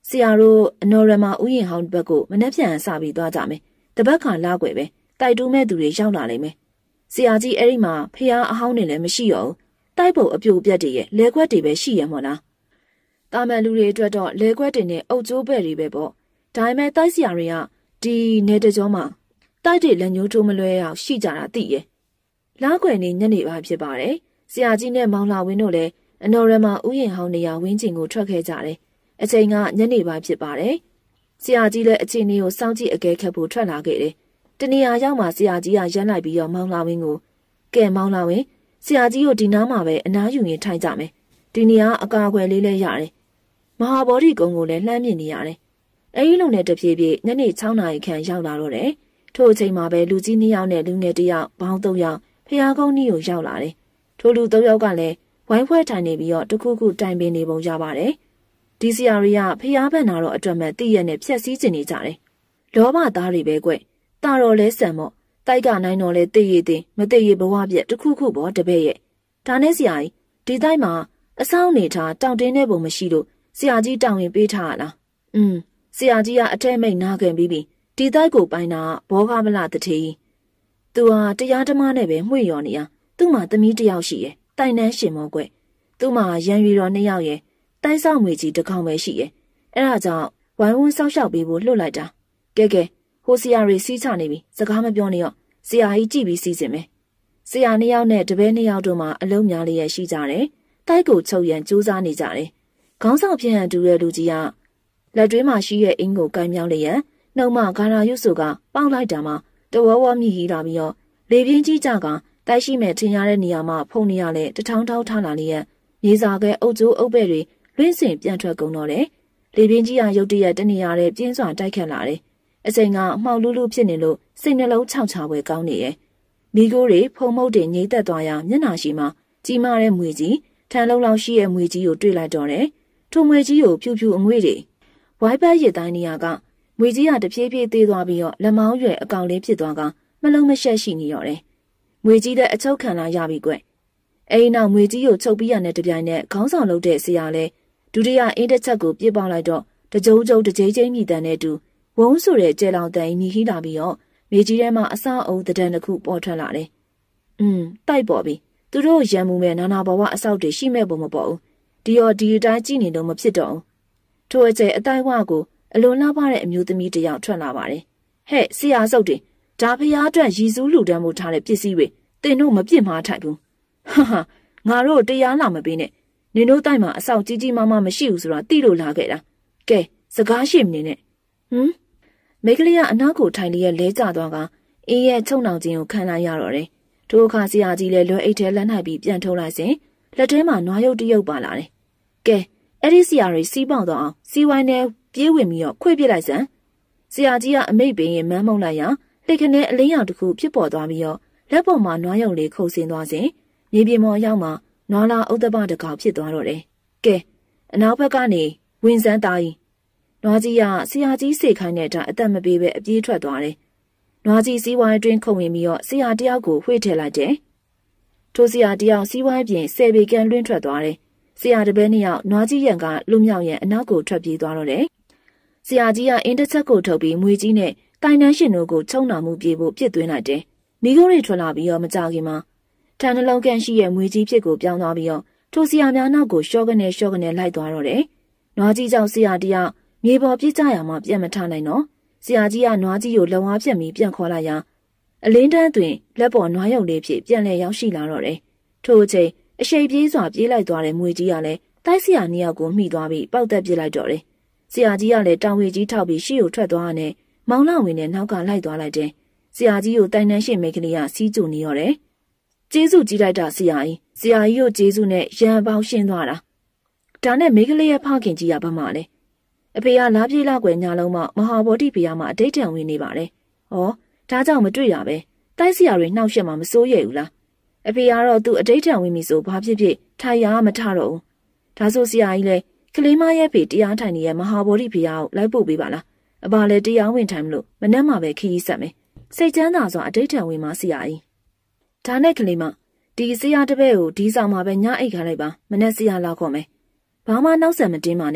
Speaker 1: ဆရာတို့အနော်ရမဥယျာဉ်ဟောင်းဘက်ကိုမနှက်ပြန်စပြီးသွားကြမယ်တပတ်ခါလာွယ်ပဲတိုက်တူးမဲ့သူတွေရောက်လာလိမ့်မယ်ဆရာကြီးအဲ့ဒီမှာဖះအဟောင်းနေလည်းမရှိတော့ဘူးတိုက်ပုံအပြိုပြက်တွေရဲ့လဲခွက်တွေပဲရှိရမို့လားတာမန်လူတွေအတွက်တော့လဲခွက်တွေနဲ့အုပ်ကျိုးပဲ့တွေပဲပေါ့ဒါပေမဲ့တိုက်ဆရာတွေကဒီနေတကြောမှာတိုက်တွေလက်ညှိုးထိုးမလွဲအောင်ရှိကြတာသိရဲ့လားွယ်နေညနေပါဖြစ်ပါတယ်ဆရာကြီးနဲ့မောင်လာဝင်းတို့လည်းအနော်ရမဥယျာဉ်ဟောင်းနေရာဝင်းကျင်ကိုထွက်ခဲ့ကြတယ်အချိန်ကညနေပိုင်းဖြစ်ပါတယ်ဆရာကြီးလည်းအချိန်လေးကိုစောင့်ကြည့်အကဲခတ်ဖို့ထွက်လာခဲ့တယ်တနေရာရောက်မှဆရာကြီးကရမ်းလိုက်ပြီးတော့မောင်လာဝင်းကိုကဲမောင်လာဝင်းဆရာကြီးကိုဒီနားမှာပဲအနားယူရင်ထိုင်ကြမယ်ဒီနေရာအကာအကွယ်လေးလည်းရတယ်မဟာဗောဓိကုန်းကိုလည်းလှမ်းမြင်နေရတယ်အဲဒီလိုနဲ့တဖြည်းဖြည်းညနေ၆နာရီခန့်ရောက်လာတော့တယ်ထို့အချိန်မှာပဲလူကြီးနှစ်ယောက်နဲ့လူငယ်တစ်ယောက်ပေါင်းသုံးယောက်ဖះကုန်းကြီးကိုရောက်လာတယ်ထိုလူသုံးယောက်ကလည်းဝိုင်းဖွဲထိုင်နေပြီးတော့တခုခုတိုင်ပင်နေပုံရပါတယ်ဒီဆရာတွေကဖះဘက်နာတော့အတွက်မဲ့တည့်ရက်နဲ့ဖြက်စီးကျင်နေကြတယ်လောဘသားတွေပဲကွတာတော်လဲဆံမို့တိုက်ကနိုင်တော်လဲတည့်ရည်တင်မတည့်ရည်ဘဝပြက်တခုခုပေါ်တပည့်ရဲ့ဒါနဲ့ဆရာကြီးဒီတိုက်မှာအဆောင်နေထားတောင်တင်းတဲ့ပုံမရှိလို့ဆရာကြီးတောင်းရင်ပေးထားရလားอืมဆရာကြီးကအထဲမိတ်နာခံပြီးပြီဒီတိုက်ကိုပိုင်တာဘောဂမလတထေးသူဟာတရားဓမ္မနဲ့ပဲမှွေရော်နေရသူ့မှာသမီးတစ်ယောက်ရှိရဲ့တိုင်နှန်းရှင်မောကွသူ့မှာရန်ရီတော်နှစ်ယောက်ရဲ့တိုက်ဆောင်ငွေကြီးတစ်ခေါင်ပဲရှိရဲ့အဲ့ဒါကြောင့်ဝိုင်းဝန်းဆောက်ရှောက်ပေးဖို့လှုပ်လိုက်တာကဲကဲဟိုဆရာတွေစီးချနေပြီစကားမပြောနဲ့ရောဆရာကြီးကြည့်ပြီးစီးစင်မယ်ဆရာနှစ်ယောက်နဲ့တပည့်နှစ်ယောက်တို့မှအလုံးများလေးရရှိကြတယ်တိုက်ကိုချုပ်ရန်ကြိုးစားနေကြတယ်ခေါင်းဆောင်ဖြစ်ဟန်တူတဲ့လူကြီးကလက်တွဲမှာရှိရဲ့အင်းကိုကိုင်းမြောင်းလျက်နှုတ်မဂါရာရွတ်ဆိုကပေါက်လိုက်တာမှတဝဝမြည်ဟီလာပြီးတော့လေပြင်းကြီးကြကတိုက်ရှိမဲ့ထင်ရတဲ့နေရာမှာဖုန်နေရလဲတထောင်းထောင်းထားလာလျက်မြေစာကဲအုပ်ကျိုးအုပ်ပဲ့တွေလွင့်စင်ပြန်ထွက်ကုန်တော့တယ်လေပြင်းကြီးကရုတ်တရက်တနေရတဲ့ပြင်းစွာတိုက်ခတ်လာတယ်အချိန်ကအမှောက်လူးလူးဖြစ်နေလို့စိတ်နှလုံးခြောက်ခြားပွဲကောင်းနေရဲ့မိကိုးတွေဖုံမုတ်တွေငိမ့်သက်သွားရမျက်နှာရှိမှကြီးမားတဲ့မွေကြီးထန်လုံးလောက်ရှိရဲ့မွေကြီးကိုတွေ့လိုက်တော့တယ်ထိုမွေကြီးကိုဖြူဖြူအငွေ့တွေဝိုင်းပတ်ရစ်တိုင်းနေရာကမွေကြီးကတဖြည်းဖြည်းသေးသွားပြီးတော့လက်မောင်းရွယ်အကောင်လေးဖြစ်သွားကနှလုံးမရှက်ရှိနေရောတယ်မွေကြီးတဲ့အချုပ်ခံလာရပြီကွအဲဒီနောက်မွေကြီးကိုချုပ်ပြီးရတဲ့တပြိုင်နက်ခေါင်းဆောင်လုပ်တဲ့ဆရာလဲဒုတိယအင်းတစ်ချက်ကိုပြစ်ပေါက်လိုက်တော့တကြိုးကြိုးတကြိမ်ကြိမ်မြည်တန်တဲ့တူဝုန်းဆိုတဲ့ကျဲလောင်တန်မြည်ဟိလာပြီးတော့မြေကြီးထဲမှာအစအုံတဒံတစ်ခုပေါ်ထွက်လာတယ်။อืมတိုက်ပေါ်ပြီ။သူတို့ရံမှုမဲ့နာနာဘဝအဆောက်တွေရှိမဲ့ပုံမပေါ်ဘူး။ဒီရောဒီအတိုင်းကြည့်နေတော့မဖြစ်တော့ဘူး။ထို့အကျဲအတိုင်းဝါကိုအလွန်လှပတဲ့အမျိုးသမီးတစ်ယောက်ထွက်လာပါတယ်။ဟဲ့ဆရာစုပ်တွေဒါဖျားအတွက်ရည်စူးလူတန်းမှုထားတဲ့ပစ္စည်းတွေတင်တို့မပြစ်မှားထိုက်ဘူး။ဟာဟာငါတို့တရားလာမပေးနဲ့။နင်တို့တိုက်မှာအဆောက်ကြီးကြီးမားမားမရှိဘူးဆိုတာသိလို့လာခဲ့တာ။ကဲစကားရှိမနေနဲ့။ဟမ်မိကလေးကအနောက်ကိုထိုင်လျက်လဲကျသွားကအင်းရဲ့ချုံနှောင်ခြင်းကိုခံလိုက်ရတော့တယ်။ထိုအခါဆရာကြီးလည်းလွယ်အိတ်ထဲလက်နှိုက်ပြီးပြန်ထုတ်လိုက်စဉ်လက်ထဲမှာနွားရုပ်တရုပ်ပါလာတယ်။ကဲအဲ့ဒီဆရာတွေစီးပေါက်တော့အောင်စီးဝိုင်းနဲ့ပြေးဝင်ပြီးတော့ခွေပစ်လိုက်စမ်း။ဆရာကြီးကအမိတ်ပင်ရင်မန်းမုံလိုက်ရလက်ခနဲ့အလင်းရောင်တစ်ခုဖြစ်ပေါ်သွားပြီးတော့လက်ပေါ်မှာနွားရုပ်လေးခုတ်ဆင်းသွားစဉ်မြေပြင်ပေါ်ရောက်မှနွားလာဥဒ္ဒပတကောင်ဖြစ်သွားတော့တယ်။ကဲအနောက်ဘက်ကနေဝင်စမ်းသားကြီးနွားကြီးကဆရာကြီးစေခိုင်းတဲ့အတိုင်းအသက်မပေးပဲအပြေးထွက်သွားတယ်။နွားကြီးစီးဝိုင်းအတွင်းခုန်ဝင်ပြီးတော့ဆရာတယောက်ကိုဝှေ့ထည့်လိုက်တယ်။ထိုဆရာတယောက်စီးဝိုင်းပြင်ဆယ်ပေကန်လွင့်ထွက်သွားတယ်။ဆရာတပည့်နှစ်ယောက်နွားကြီးရံကလူမြောက်ရံအနောက်ကိုထွက်ပြေးသွားတော့တယ်။ဆရာကြီးကအင်းတစ်ချက်ကိုထုတ်ပြီးမွေကြီးနဲ့တိုင်နှန်းရှင်တို့ကိုချုံနှောင်မှုပြေဖို့ပြစ်သွင်းလိုက်တယ်။မိခိုးတွေထွက်လာပြီးတော့မကြခင်မှာထန်နှလုံးကန်ရှိရဲ့မွေကြီးဖြစ်ကိုပြောင်းသွားပြီးတော့ထိုဆရာများနောက်ကိုရှော့ကနေရှော့ကနေလိုက်သွားတော့တယ်။နွားကြီးကြောင့်ဆရာတယောက်မြေပေါ်ပြစ်ကြရမှပြန်မထနိုင်တော့ဆရာကြီးကနွားကြီးကိုလုံအားပြက်ပြီးပြန်ခေါ်လိုက်ရာအလင်းတန်းတွင်လက်ပေါ်နွားရုပ်လေးဖြစ်ပြန်လဲရောက်ရှိလာတော့တယ်။ထို့အချိန်အရှိန်ပြေးစွာပြေးလိုက်သွားတဲ့မွေကြီးကလည်းတိုက်ဆရာနှစ်ယောက်ကိုမှီသွားပြီးပေါက်သက်ပစ်လိုက်တော့တယ်။ဆရာကြီးကလည်းတောင်ဝေကြီးထောက်ပြီးရှေ့ကိုထွက်သွားတဲ့မောင်လာဝင်နဲ့နောက်ကလိုက်သွားလိုက်တယ်။ဆရာကြီးကိုတိုင်နှန်းရှိမိတ်ကလေးကစီးကြိုနေရောတယ်။ကျေးဇူးကြီးလိုက်တာဆရာကြီးဆရာကြီးကိုကျေးဇူးနဲ့ရံပေါင်းရှင်းသွားတာ။ဒါနဲ့မိတ်ကလေးရဲ့ဖခင်ကြီးကဘာမှလဲအဖေကလားပြေးလောက်ွယ်ညာလုံးမမဟာဗောဓိဖေကမှအတိတ်တန်ဝင်နေပါတယ်။ဩဒါကြောင့်မတွေ့ရပဲတိုက်ဆရာတွေနှောက်ရှက်မှမစိုးရိမ်ဘူးလား။အဖေကတော့သူ့အတိတ်တန်ဝင်ပြီဆိုဘာဖြစ်ဖြစ်ထိုင်ရမထတော့ဘူး။ဒါဆိုဆရာကြီးလဲကလေးမရဲ့ဖေတရားထိုင်နေတဲ့မဟာဗောဓိဖေကိုလိုက်ပို့ပေးပါလား။အဘလည်းတရားဝင်ထိုင်မလို့မနှက်မှပဲခရီးဆက်မယ်။စိတ်ချမ်းသာစွာအတိတ်တန်ဝင်မှဆရာကြီး။ဒါနဲ့ကလေးမဒီဆရာတပည့်ကိုဒီဆောင်မှာပဲညအိတ်ခါလိုက်ပါမနှက်ဆရာလောက်ခေါ်မယ်။ဘာမှနောက်ဆက်မတင်းပါနဲ့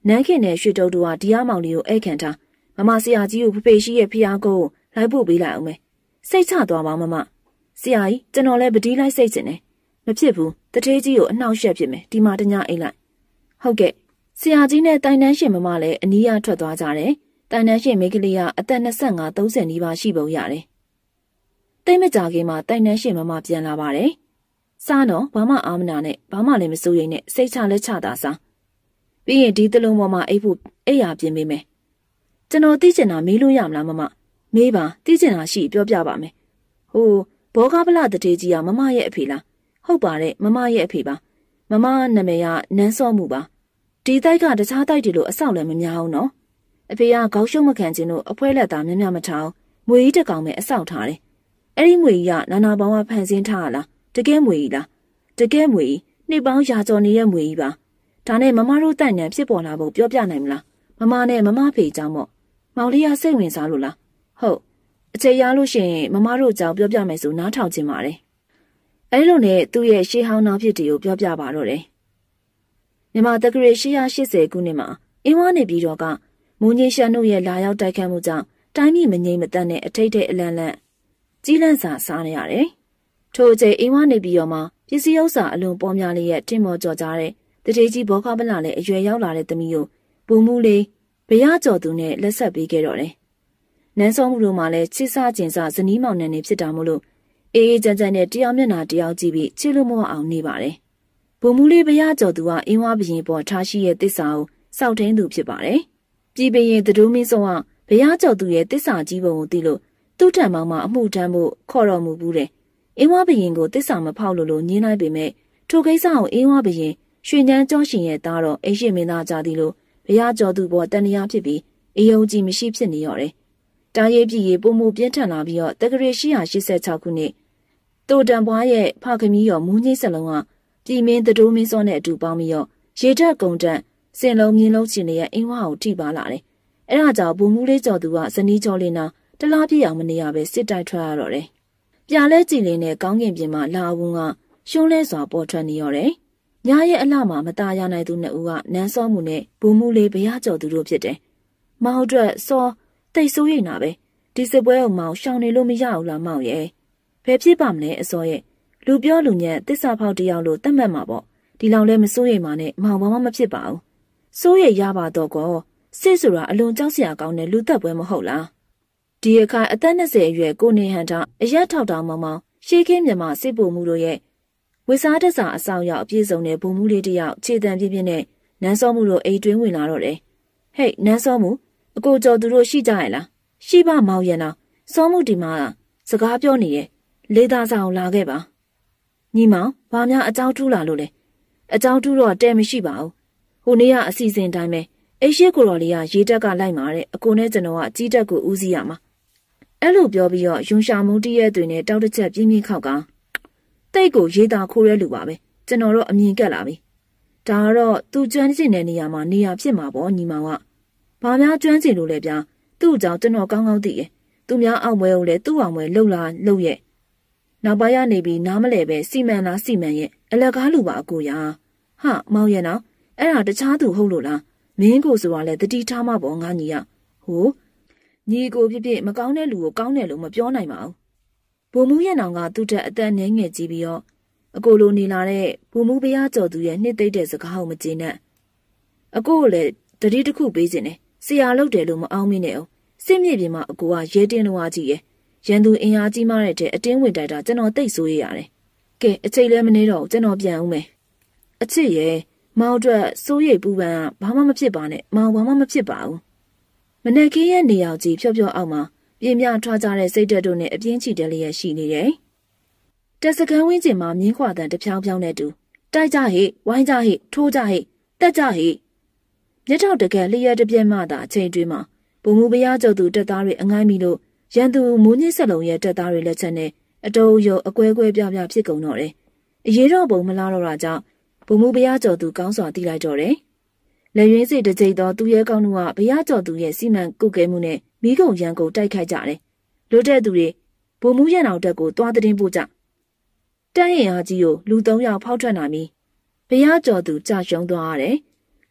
Speaker 1: နန်းခင်နဲ့ရွှေတုံတို့ကတရားမောင်လေးကိုအိတ်ခံထားမမဆရာကြီးကိုဖေဖေရှိရဲ့ဖျားကိုလိုက်ပို့ပေးလိုက်အောင်မယ်စိတ်ချသွားပါမမဆရာကြီးကျွန်တော်လည်းပတိလိုက်စိတ်ချင်တယ်မဖြစ်ဘူးတထေးကြီးကိုအနှောက်ယှက်ဖြစ်မယ်ဒီမှာတညအိတ်လိုက်ဟုတ်ကဲ့ဆရာကြီးနဲ့တိုင်တန်းရှင်မမလည်းအနီးရထွက်သွားကြတယ်တိုင်တန်းရှင်မိန်းကလေးကအသက်နှစ်ဆယ့်ငါ သုံးဆယ်နီးပါးရှိပုံရတယ်တိတ်မကြခင်မှာတိုင်တန်းရှင်မမပြန်လာပါတယ်စားတော့ဘာမှအာမနာနဲ့ဘာမှလည်းမစိုးရိမ်နဲ့စိတ်ချလက်ချတာစားပြီးရင်ဒီတလုံးပေါ်မှာအိတ်ဖို့အိတ်ရပြင်ပေးမယ်ကျွန်တော်သိချင်တာမေးလို့ရမလားမမမေးပါသိချင်တာရှိပြောပြပါမယ်ဟိုဘောဂဗလတထေးကြီးကမမရဲ့အဖေလားဟုတ်ပါတယ်မမရဲ့အဖေပါမမနာမည်ကနန်းစောမှုပါဒီတိုက်ကတခြားတိုက်တွေလို့အဆောက်လည်းမများဘူးနော်အဖေကခေါက်ရှုံးမခံခြင်းတို့အဖွဲလက်သားများများမထောင်မွေကြီးတစ်ကောင်ပဲအဆောက်ထားတယ်အဲ့ဒီမွေကြီးကနာနာပေါင်းကဖန်ဆင်းထားရလားတကယ်မွေကြီးလားတကယ်မွေကြီးနှစ်ပေါင်းရာကျော်နေတဲ့မွေကြီးပါဒါနဲ့မမတို့တိုင်နံဖြစ်ပေါ်လာဖို့ပြောပြနိုင်မလားမမနဲ့မမဖေကြောင့်မို့မောင်လေးကစိတ်ဝင်စားလို့လားဟုတ်အချိန်ရလို့ရှိရင်မမတို့ကြောင့်ပြောပြမယ်ဆိုနားထောင်ခြင်းပါတယ်အဲ့လိုနဲ့သူ့ရဲ့ရှေးဟောင်းနောက်ဖြစ်တွေကိုပြောပြပါတော့တယ်မြန်မာတက္ကရာ၈၈၀ခုနှစ်မှာအင်းဝါနေပြည်တော်ကမူငင်းရှန်တို့ရဲ့လာရောက်တိုက်ခတ်မှုကြောင့်တိုင်းပြည်မငြိမ်မသက်တဲ့အထိတ်တဲ့အလန့်လန့်ကြီးလန့်စာစားနေရတယ်ထို့အချိန်အင်းဝါနေပြည်တော်မှာပစ္စည်းဥစ္စာအလွန်ပေါ်များလေးရဲ့တင်မော်ကြော်ကြားတဲ့တထေးကြီးဘောခပလလည်းအရွယ်ရောက်လာတဲ့သမီးကိုပူမှုလေးဘရကြော်သူနဲ့လက်ဆက်ပေးခဲ့တော့တယ်နန်းစောမှုတို့မှလည်းချစ်စားကျင်စားဇနီးမောင်နှံနေဖြစ်တာမို့လို့အေးအေးချမ်းချမ်းနဲ့တရားမျက်နှာတရားကြည့်ပြီးချစ်လို့မဝအောင်နေပါတယ်ဘုံမူလေးဘရကြော်သူကအင်းဝါဘရင်ပေါ်ထားရှိရဲ့တစ္ဆာကိုစောက်ထင်းသူဖြစ်ပါတယ်ပြည်ပရင်တဒိုးမင်းစောကဘရကြော်သူရဲ့တစ္ဆာကြီးပုံကိုသိလို့သူ့ထံမှမှအမှုထမ်းဖို့ခေါ်တော်မူဘူးတဲ့အင်းဝါဘရင်ကိုတစ္ဆာမဖောက်လို့လို့ညင်းလိုက်ပေမဲ့ထိုကိစ္စကိုအင်းဝါဘရင်ရွှေချမ်းကျော်ရှင်ရဲ့သားတော်အိရှိမင်းသားကြသည်လို့ဘရကြော်သူပေါ်တန်တရားဖြစ်ပြီးအေယုံကြည်မရှိဖြစ်နေရော်တယ်တာရေးပြည်ရေးပုံမှုပြင်းထန်လာပြီးတော့တက္ကရာ၈၈၆ခုနှစ်တိုတံပွားရဲ့ဖခမီးရောမူးငိမ့်စလုံးကပြည်မင်းတဒိုးမင်းစောနဲ့အတူပေါင်းပြီးတော့ရေထက်ကုံတက်စင်လုံးမြင်းလုံးချင်ရဲ့အင်းဝါကိုထိပါလာတယ်။အဲဒါကြောင့်ဘုံမူလေးကျော်သူကဇနီးကျော်လေးနာတလားပြည့်အောင်မနေရပဲစစ်တိုက်ထွက်ရတော့တယ်။ပြာလဲကြည်လင်းနဲ့ကောင်းကင်ပြင်မှာလာဝန်းကရှုံးလဲစွာပေါ်ထွက်နေရော်တယ်။ညာရဲ့အလှမှာမตาရနိုင်သူနှစ်ဦးကနန်းစောမှုနဲ့ဘုံမူလေးဘရကျော်သူတို့ဖြစ်တယ်။မောင်အတွက်စောတိတ်ဆိုးရိမ်တာပဲဒီစစ်ပွဲကိုမောင်ရှောင်နေလို့မရဘူးလားမောင်ရဲ့ဘယ်ဖြစ်ပါမလဲအစောရဲ့လူပြောလူညံ့တစ္ဆာဖောက်တယောက်လို့တတ်မှတ်မှာပေါ့ဒီလောက်လည်းမစိုးရိမ်ပါနဲ့မောင်ဘာမှမဖြစ်ပါဘူးစိုးရိမ်ရပါတော့ကောစစ်ဆိုတာအလွန်ကြောက်စရာကောင်းတဲ့လူသက်ပွဲမဟုတ်လားဒီအခါအသက်၂၀အရွယ်ကိုနေဟန်တာအရက်ထောက်တောင်မောင်မောင်ရှေးခင်းမြမစစ်ပို့မှုတို့ရဲ့ဝိစားတစ္ဆာအဆောင်ရောက်အပြည့်စုံတဲ့ဘုံမှုလေးတယောက်ခြေတံပြင်းပြင်းနဲ့နန်းစောမှုတို့အိမ်တွင်းဝင်လာတော့တယ်ဟဲ့နန်းစောမှုအကိုကျော်သူတို့ရှိကြရဲ့လားရှိပါမောင်ရနာစောမှုဒီမှာစကားပြောနေရဲ့လေးသားဆောင်လာခဲ့ပါညီမောင်ဘာများအကြောင်းထူးလာလို့လဲအကြောင်းထူးတော့တဲမရှိပါဘူးဟိုနေ့ကအစီအစဉ်တိုင်းပဲအိရှိကိုတော်လေးကရေတက်ကလိုက်มาတဲ့အကိုနဲ့ကျွန်တော်ကကြီးတက်ကိုဦးစီးရမှာအဲ့လိုပြောပြီးတော့ယွန်ရှာမုန်းတီးရဲ့တွင်နဲ့တောက်တစ်ချက်ပြင်းပြင်းခောက်ကတိတ်ကိုရေတာခိုးရဲလူပါပဲကျွန်တော်တော့အမြင်ကက်လာပြီဒါကတော့သူကျွမ်းကျင်တဲ့နေရာမှာနေရာဖြစ်မှာပေါ့ညီမောင်ကဘာများကျွမ်းကျင်လို့လဲဗျာသူ့အကြောင်းကျွန်တော်ကောင်းကောင်းသိရဲ့သူများအောင်ပွဲကိုလည်းသူ့အောင်ပွဲလှုပ်လာလှုပ်ရဲ့နောက်ပိုင်းကနေပြီးနားမလဲပဲစီမံလားစီမံရဲ့အလက်ကားလူပါအကိုရာဟာမောင်ရဲ့နော်အဲ့ဒါတခြားသူဟုတ်လို့လားမင်းကိုဆိုတာလဲတတိထားမှပေါ့ငါညီရဟိုညီကိုဖြစ်ဖြစ်မကောင်းတဲ့လူကိုကောင်းတယ်လို့မပြောနိုင်ပါဘူးဘုံမူရဲ့နောင်ကသူ့တက်အသက်ငယ်ငယ်ကြီးပြီးတော့အကိုလိုနေလာတဲ့ဘုံမူဘုရားကျော်သူရဲ့နှစ်သိမ့်တဲ့စကားကိုမကျေနပ်အကိုကိုလည်းတတိတစ်ခုပေးခြင်းနဲ့ဆရာလုပ်တယ်လို့မအောင်မင်းနဲ့အောင်စစ်မြေပြင်မှာအကိုကရဲတင်းလွားကြည့်ရဲ့ရန်သူအင်အားကြီးမားတဲ့အတင်းဝင်တိုက်တာကျွန်တော်သိဆိုရရတယ်ကဲအချိန်လည်းမနေတော့ကျွန်တော်ပြန်ဦးမယ်အချစ်ရဲ့မောင်အတွက်စိုးရိမ်ပူပန်ကဘာမှမဖြစ်ပါနဲ့မောင်ဘာမှမဖြစ်ပါဘူးမနက်ခင်းရဲ့နေရာကြီးဖြော့ဖြော့အောက်မှာပြင်းပြထွားကြတဲ့စိတ်ဓာတ်တို့နဲ့အပြင်းချီတက်လျက်ရှိနေတယ်တက်စကန်းဝင်းကျင်မှာမြင်းခွာတန်တဖြောင်းဖြောင်းနဲ့တူတိုက်ကြဟိဝိုင်းကြဟိထိုးကြဟိတက်ကြဟိမျက်ထောက်တကယ်လျက်တပြက်မှသာအချိန်တွင်းမှာဘုံမူဘုရားကျုပ်သူတက်သားတွေအငိုင်းပြီးလို့ရန်သူမိုးညစ်ဆက်လုံးရဲ့တက်သားတွေလက်ချက်နဲ့အတုံးရုပ်အကွဲကွဲပြားပြားဖြစ်ကုန်တော့တယ်အရေးတော့ပုံမလားတော့တာကြောင့်ဘုံမူဘုရားကျော်သူကောင်းစွာတီးလိုက်တော့တယ်လက်ရင်းစီတစ်ကြိမ်တော့သူရဲ့ကောင်းမှုကဘုရားကျော်သူရဲ့စီမံကုတ်ကဲမှုနဲ့မိကုံရန်ကုန်တိုက်ခိုက်ကြတယ်လွတ်တဲ့သူတွေဘုံမူရန်အောင်တက်ကိုသွားတဲ့တင်ပို့ကြတန်းရင်အားကြီးကိုလူသုံးယောက်ဖောက်ထွက်နိုင်ပြီးဘုရားကျော်သူကြာရှုံးသွားရတယ်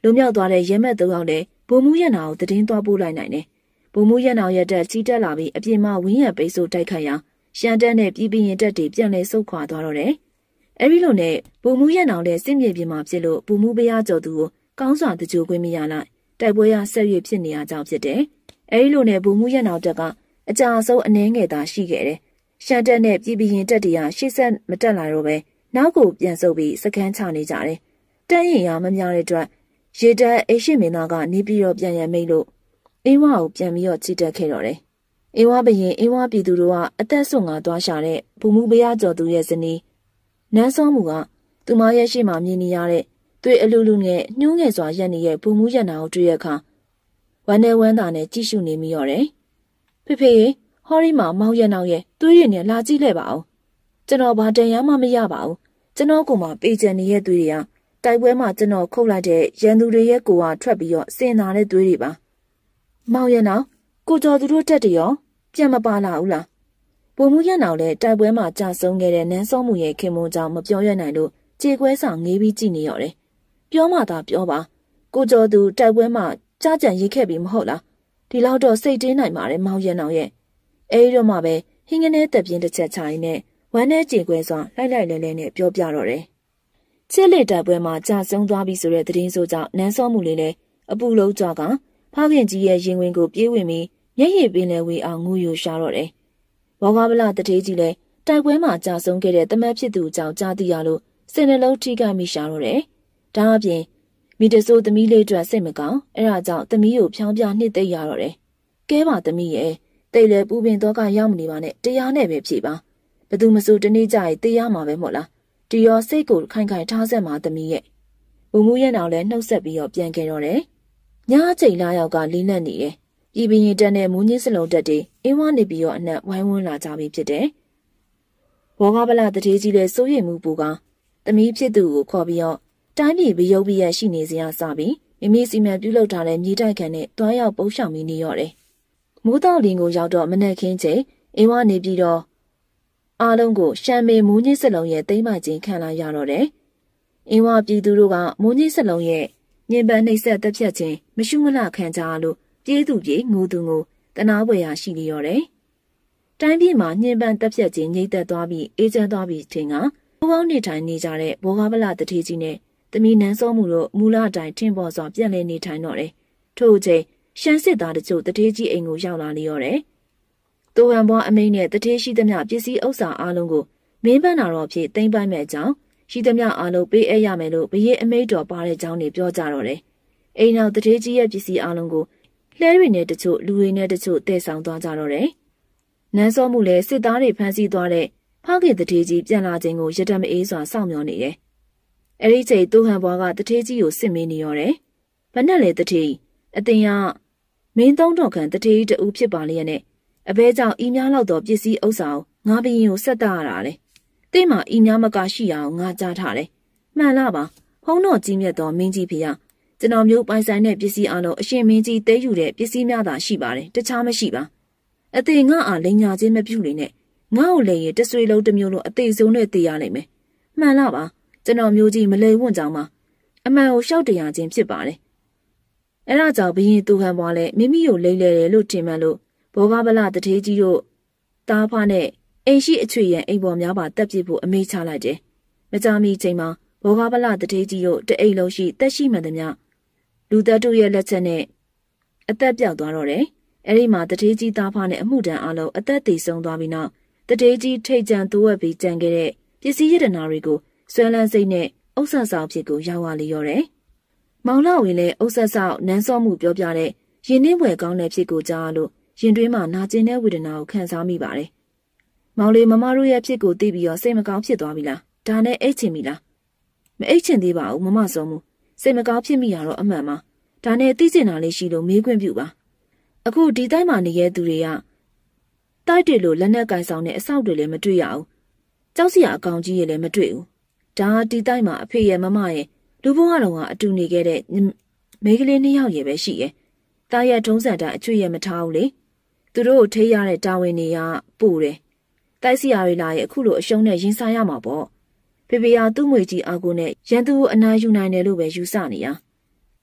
Speaker 1: လုံမြောက်သွားတဲ့ရဲမဲ့သုံးယောက်လည်းဗိုလ်မှူးရနာကိုတည်င်းသွားပို့လိုက်နိုင်တယ်။ဗိုလ်မှူးရနာရဲ့တက်ကြီးတက်လာပြီးအပြင်မှာဝင်းရံပိတ်ဆို့တိုက်ခိုက်ရာရှမ်းတက်နဲ့ပြည်ပြင်းရင်တက်တွေပြန်လဲဆုတ်ခွာသွားတော့တယ်။အဲဒီလိုနဲ့ဗိုလ်မှူးရနာလည်းစစ်မြေပြင်မှာဖြစ်လို့ဗိုလ်မှူးဘရားကျော်သူကိုကောင်းစွာတကြိုခွင့်မရလိုက်တိုက်ပွဲရဆက်ရွေဖြစ်နေရကြောင်းဖြစ်တယ်။အဲဒီလိုနဲ့ဗိုလ်မှူးရနာတက်ကအကြအဆုံးအနှဲငယ်သာရှိခဲ့တယ်။ရှမ်းတက်နဲ့ပြည်ပြင်းရင်တက်တွေကရှေ့ဆက်မတက်လာတော့ပဲနောက်ကိုပြန်ဆုတ်ပြီးစခန်းချနေကြတယ်။တန်းရင်ရမများတဲ့အတွက်ရေတက်အိရှိမင်းသားကနေပြီးတော့ပြန်ရမိတ်လို့အင်းဝါကိုပြန်ပြီးတော့ချစ်တက်ခဲ့တော့တယ်။အင်းဝါဘရင်အင်းဝါပြည်သူတို့ကအသက်ဆုံးငါသွားရှာတဲ့ဘုံမှုဘရားကျော်သူရဲ့ဇနီးနန်းစောမှုကသူမရဲ့ရှိမှမြင်နေရတဲ့သွေးအလူလူနဲ့ညှိုးငယ်စွာရက်နေတဲ့ဘုံမှုရက်နာကိုတွေ့ရခါဝမ်းနဲ့ဝမ်းသာနဲ့ကြည့်ရှုနေမိရောတယ်။ဖေဖေဟောရီမှာမောင်ရက်နောက်ရဲ့သွေးရည်နဲ့လာကြည့်လိုက်ပါဦး။ကျွန်တော်ဘာတန်ရမှမရပါဘူး။ကျွန်တော်ကမှပေးချင်နေတဲ့သွေးတွေကတိုက်ပွဲမှာကျွန်တော်ခုတ်လိုက်တဲ့ရန်သူတွေရဲ့ကိုယ်ကထွက်ပြီးတော့စင်နာတဲ့သွေးတွေပါ။မောင်ရက်နောက်ကိုကျော်သူတို့တက်တယ်ရောပြန်မပါလာဘူးလား။ဘုံမှုရက်နောက်လည်းတိုက်ပွဲမှာကြာဆုံးခဲ့တဲ့နန်းစောမှုရဲ့ခင်မုန်းကြောင့်မပြောရနိုင်လို့ကြေကွဲဆောင်ငေးပြီးကြည့်နေရတယ်။ပြောမှသာပြောပါကိုကျော်သူတိုက်ပွဲမှာကြားကြံရိတ်ခဲ့ပြီးမဟုတ်လား။ဒီလောက်တော့စိတ်တင်းနိုင်ပါတယ်မောင်ရက်နောက်ရဲ့အဲဒီတော့မှပဲဟင်းကနေတက်ပြင်းတစ်ချက်ချရင်းနဲ့ဝမ်းနဲ့ကြေကွဲစွာလိုက်လိုက်လဲလဲနဲ့ပြောပြတော့တယ်။ချစ်လက်တိုက်ပွဲမှာကြာဆုံးသွားပြီဆိုတဲ့သတင်းဆိုကြောင့်နန်းစောမှုလေးလည်းအပူလုံးကြွားကဖခင်ကြီးရဲ့ရင်ဝင်ကိုပြေးဝင်ပြီးမျက်ရည်ပင်လယ်ဝေအောင်ငူယိုရှာတော့တယ်။ဘောဂဗလာတထေးကြီးလည်းတိုက်ပွဲမှာကြာဆုံးခဲ့တဲ့တမတ်ဖြစ်သူအကြောင်းကြားသိရလို့စိတ်နှလုံးထိခိုက်မိရှာတော့တယ်။ဒါအပြင်မိတဆိုးသမီးလေးအတွက်စိတ်မကောင်းအဲဒါကြောင့်သမီးကိုဖြောင်းပြနှစ်သိမ့်ရတော့တယ်။ကဲပါသမီးရဲ့တိတ်လေပူပင်တော့ကရောက်မနေပါနဲ့တရားနဲ့ပဲဖြေပါ။ဘသူမဆိုတနေ့ကြရင်တေးရမှာပဲမို့လား။ဒီရောစိတ်ကိုခိုင်ခိုင်ထားဆက်မှာသမီးရဲ့ဘုံမှုရဲ့နောက်လည်းနှုတ်ဆက်ပြီးတော့ပြန်ခဲ့တော့တယ်။ညအချိန်လာရောက်ကလေးနဲ့နေတယ်။ပြည်ပင်ရင်တက်နဲ့မူးညင်းစလုံးတက်တွေအင်းဝနေပြီးတော့အနက်ဝိုင်းဝန်းလာကြပြီဖြစ်တယ်။ဘောဂဗလာတထေးကြီးလည်းစိုးရိမ်မှုပူကသမီးဖြစ်သူကိုခေါ်ပြီးတော့တိုင်းပြည်ဘယုတ်ပြရရှိနေစရာစပြီးမိမိစီမံပြုလုပ်ထားတဲ့မြေတိုက်ခန်းနဲ့တွားရောက်ပုတ်ရှောင်ပြီးနေရတယ်။မိုးတောင်လင်းကိုရောက်တော့မနက်ခင်းချိန်အင်းဝနေပြီးတော့အားလုံးကိုရှမ်းမေမူးညင်းစလုံးရဲ့တိမ့်မချင်းခံလာရတော့တယ်။အင်းဝပြည်သူတို့ကမူးညင်းစလုံးရဲ့ညင်ပန်းနှိပ်စက်တက်ဖြတ်ခြင်းမရှုမလှခံကြလို့ပြေးသူပြေးငိုသူငိုတနာပွဲရရှိနေရတယ်။တိုင်းပြည်မှာညင်ပန်းတက်ဖြတ်ခြင်းညိတ်သက်သွားပြီးအေးချမ်းသွားပြီးချိန်ကဘဝနေထိုင်နေကြတဲ့ဘောဂဗလာတထေးကြီးနဲ့သမီးနန်းစောမှုတို့မူလအတိုင်းထင်ပေါ်စွာပြန့်လည်နေထိုင်တော့တယ်။ထို့အချိန်ရှမ်းစစ်သားတချို့တထေးကြီးအိမ်ကိုရောက်လာနေရတယ်။တိုဟန်ဘွားအမိန်နဲ့တထေးရှိသမျှပစ္စည်းဥစ္စာအားလုံးကိုမင်းပန်းတော်ဖြစ်သိမ့်ပိုက်မဲ့ကြောင်းရှိသမျှအားလုံးပေးအပ်ရမယ်လို့ဘရဲ့အမိန့်တော်ပါတဲ့ကြောင်းတွေပြောကြတော့တယ်။အိမ်နောက်တထေးကြီးရဲ့ပစ္စည်းအားလုံးကိုလှဲတွေနဲ့တချို့လူတွေနဲ့တချို့တည်ဆောင်သွားကြတော့တယ်။နန်းစောမှုလည်းစစ်သားတွေဖမ်းဆီးသွားတဲ့ဖခင်တထေးကြီးပြန်လာခြင်းကိုရတမအေးစွာစောင့်မျှော်နေတယ်။အဲဒီချိန်တိုဟန်ဘွားကတထေးကြီးကိုစစ်မေးနေရတယ်။ဘယ်နဲ့လဲတထေးအတင်ကမင်းသုံးတော်ခံတထေးကြီးတူဖြစ်ပါလျက်နဲ့အဘဲကြောင့်ဤများလောက်တော့ပစ္စည်းဥစ္စာကိုငါဘရင်ကိုဆက်တာရတာလေ။တိတ်မှာဤများမကရှိရအောင်ငါကြားထားတယ်။မှန်လားပါ။ဖုံးတော်ကြီးမြတ်တော်မင်းကြီးဖေဟာကျွန်တော်မျိုးပိုင်ဆိုင်တဲ့ပစ္စည်းအလုံးအရှင်မင်းကြီးတဲယူတဲ့ပစ္စည်းများသာရှိပါတယ်တခြားမရှိပါ။အသေးငါအားလိန်ညာချင်းမပြုလေနဲ့ငါ့ကိုလည်းရတဆွေလုံးတစ်မျိုးလုံးအသေးဆုံးနဲ့တေးရလိမ့်မယ်။မှန်လားပါကျွန်တော်မျိုးကြီးမလိန်ဝွန့်ကြောင်ပါအမှန်ကိုရှောက်တရားချင်းဖြစ်ပါတယ်။အဲဒါကြောင့်ဘရင်သူဟန်ဘွားလည်းမိမိကိုလိမ့်လေတယ်လို့ထင်မှန်လို့ဘောဂဗလာတထေးကြီးတို့တားဖားနဲ့အိမ်ရှိအချွေရန်အိမ်ပေါ်များပါတက်ပြစ်ဖို့အမိန့်ချလိုက်တယ်။မကြမီချိန်မှာဘောဂဗလာတထေးကြီးတို့တအိမ်လုံးရှိတက်ရှိမှန်သမျှလူသက်တို့ရဲ့လက်ချက်နဲ့အသက်ပြောက်သွားတော့တယ်။အဲဒီမှာတထေးကြီးသားဖားနဲ့အမှုတန်းအလုံးအသက်သေဆုံးသွားပြီးနောက်တထေးကြီးထိတ်ကြံသိုးဝက်ပြီးကြံခဲ့တဲ့ပစ္စည်းရတနာတွေကိုဆွဲလန်းစိတ်နဲ့အုပ်ဆက်ဆောင်ဖြစ်ကိုရောက်လာလေရောတယ်။မောင်လာဝင်လည်းအုပ်ဆက်ဆောင်နန်းစောမှုပြောပြတဲ့ရင်နှင်းွယ်ကောင်းတဲ့ဖြစ်ကိုကြားလို့ရင်တွင်းမှာနာကျင်တဲ့ဝေဒနာကိုခံစားမိပါတယ်။မောင်လေးမမတို့ရဲ့ဖြစ်ကိုသိပြီးတော့စိတ်မကောင်းဖြစ်သွားပြီလား။ဒါနဲ့အိတ်ချင်ပြီလား။မအိတ်ချင်သေးပါဘူးမမစောမှုစိတ်မကောင်းဖြစ်မိရတော့အမှန်ပါ။ဒါနဲ့သိကျင်တာလေးရှိလို့မေးခွင့်ပြုပါ။အခုဒီတိုင်းမှာနေရတဲ့သူတွေကတိုက်တွေလို့လက်နက်ကင်ဆောင်တဲ့အဆောက်တွေလည်းမတွေ့ရဘူး။ကြောက်စရာအကောင်ကြီးတွေလည်းမတွေ့ဘူး။ဒါဒီတိုင်းမှာအဖေရဲ့မမရဲ့လူဘဝတော်ကအတူနေခဲ့တဲ့မိန်းကလေးနှစ်ယောက်ရဲ့ပဲရှိရဲ့။တားရဲ့ထုံးစံတိုင်းအချွေရဲ့မထားဘူးလေ။သူတို့ကိုထိရတဲ့တာဝန်တွေကပို့တယ်။တိုက်စီယာတွေလာရဲ့အခုလိုအရှုံးနဲ့ရင်ဆိုင်ရမှာပေါ့။ ဖေဖေကသူ့ငွေကြီးအာကိုနဲ့ရန်သူကိုအနာယူနိုင်တယ်လို့ပဲယူဆနေရ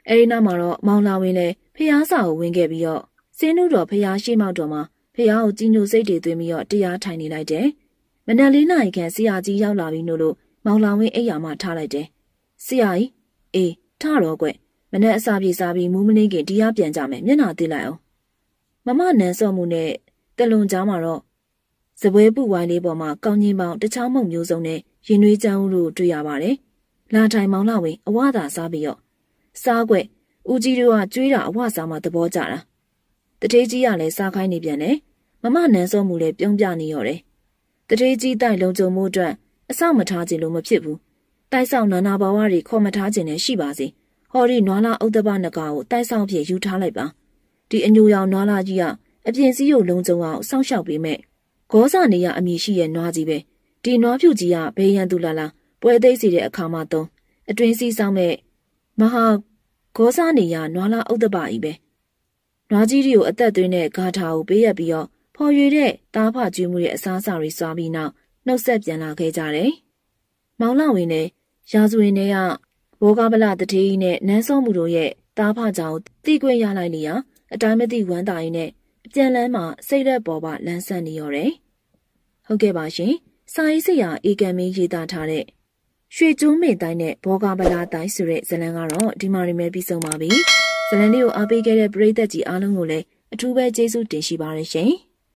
Speaker 1: အဲဒီနောက်မှာတော့မောင်လာဝင်လည်းဖျားစာကိုဝင်ခဲ့ပြီးတော့စင်းနုတော်ဖျားရှိမောက်တော်မှာဖျားကိုကြီးညိုစိတ်တွေသွင်းပြီးတော့တရားထိုင်နေလိုက်တယ်။မနက်လေးနာရီခန့်ဆရာကြီးရောက်လာပြီးလို့မောင်လာဝင်အိယာမှထားလိုက်တယ်။ဆရာကြီးအေးထတော့ကွမနက်အစာပြေစားပြီးမူးမနေခင်တရားပြန်ကြမယ်မျက်နှာသိလိုက်အောင်မမနန်းစော့မှုနဲ့တလွန်ကြားမှာတော့စပွဲပူဝိုင်းလေးပေါ်မှာကောင်းကြီးပေါင်းတခြားမုံမျိုးစုံနဲ့ရင်နှွေးချမ်းဦးတို့တွေ့ရပါတယ်။လာထိုင်မောင်လာဝင်အဝသာစားပြီးတော့စားကွဦးကြီးတို့ကကျွေးတာအဝစားမှသဘောကျတာ။တထေးကြီးကလည်းစားခိုင်းနေပြန်တယ်။မမနန်းစော့မှုလည်းပြုံးပြနေရော်တယ်။တထေးကြီးတိုက်လုံးကြုံမှုအတွက်အဆောက်မထားခြင်းလို့မဖြစ်ဘူး။တိုက်ဆောင်နာနာဘာဝတွေခေါ်မထားခြင်းနဲ့ရှိပါစေ။ဟောဒီနွားလာဥဒ္ဒပနဂါကိုတိုက်ဆောင်ဖြစ်ယူထားလိုက်ပါ။ဒီအညိုရောင်နွားလာကြီးကအပြင်စည်းကိုလုံးကြုံအောင်စောင့်ရှောက်ပေးမဲ့ဂောစာနေရအမည်ရှိရဲ့နွားကြီးပဲဒီနွားဖြူကြီးကဘေးရန်သူလာလာပွဲသိမ်းစီတဲ့အခါမှာသုံးအတွင်းစီးဆောင်မဲ့မဟာဂောစာနေရနွားလာဥဒ္ဒပကြီးပဲနွားကြီးတွေကိုအသက်သွင်းတဲ့ဂါထာကိုပေးရပြီးတော့ဖော်ရွေတဲ့တားဖကျွေးမှုရဲ့အစားအစာတွေစွာပြီးနောက်နှုတ်ဆက်ပြန်လာခဲ့ကြတယ်။မောင်လာဝင်နဲ့ရာဇဝင်တွေကဘောဂဗလတထေးကြီးနဲ့နန်းစောမှုတို့ရဲ့တားဖကြောင်တိကွင်းရလိုက်လျာအတိုင်းမသိဝမ်းသာရင်းနဲ့အပြန်လန်းမှာစိတ်ရက်ပေါ်ပါလန်းဆန်းနေရောတယ်။ဟုတ်ကဲ့ပါရှင်။စာရေးဆရာအေကံမင်းရေးသားထားတဲ့ရွှေကျိုးမေတိုင်းနဲ့ဘောဂဗလာတိုင်းဆိုတဲ့ဇာတ်လမ်းကတော့ဒီမှာနေမဲ့ပြီးဆုံးပါပြီ။ဇာတ်လမ်းလေးကိုအားပေးခဲ့တဲ့ပရိသတ်ကြီးအားလုံးကိုလည်းအထူးပဲကျေးဇူးတင်ရှိပါတယ်ရှင်။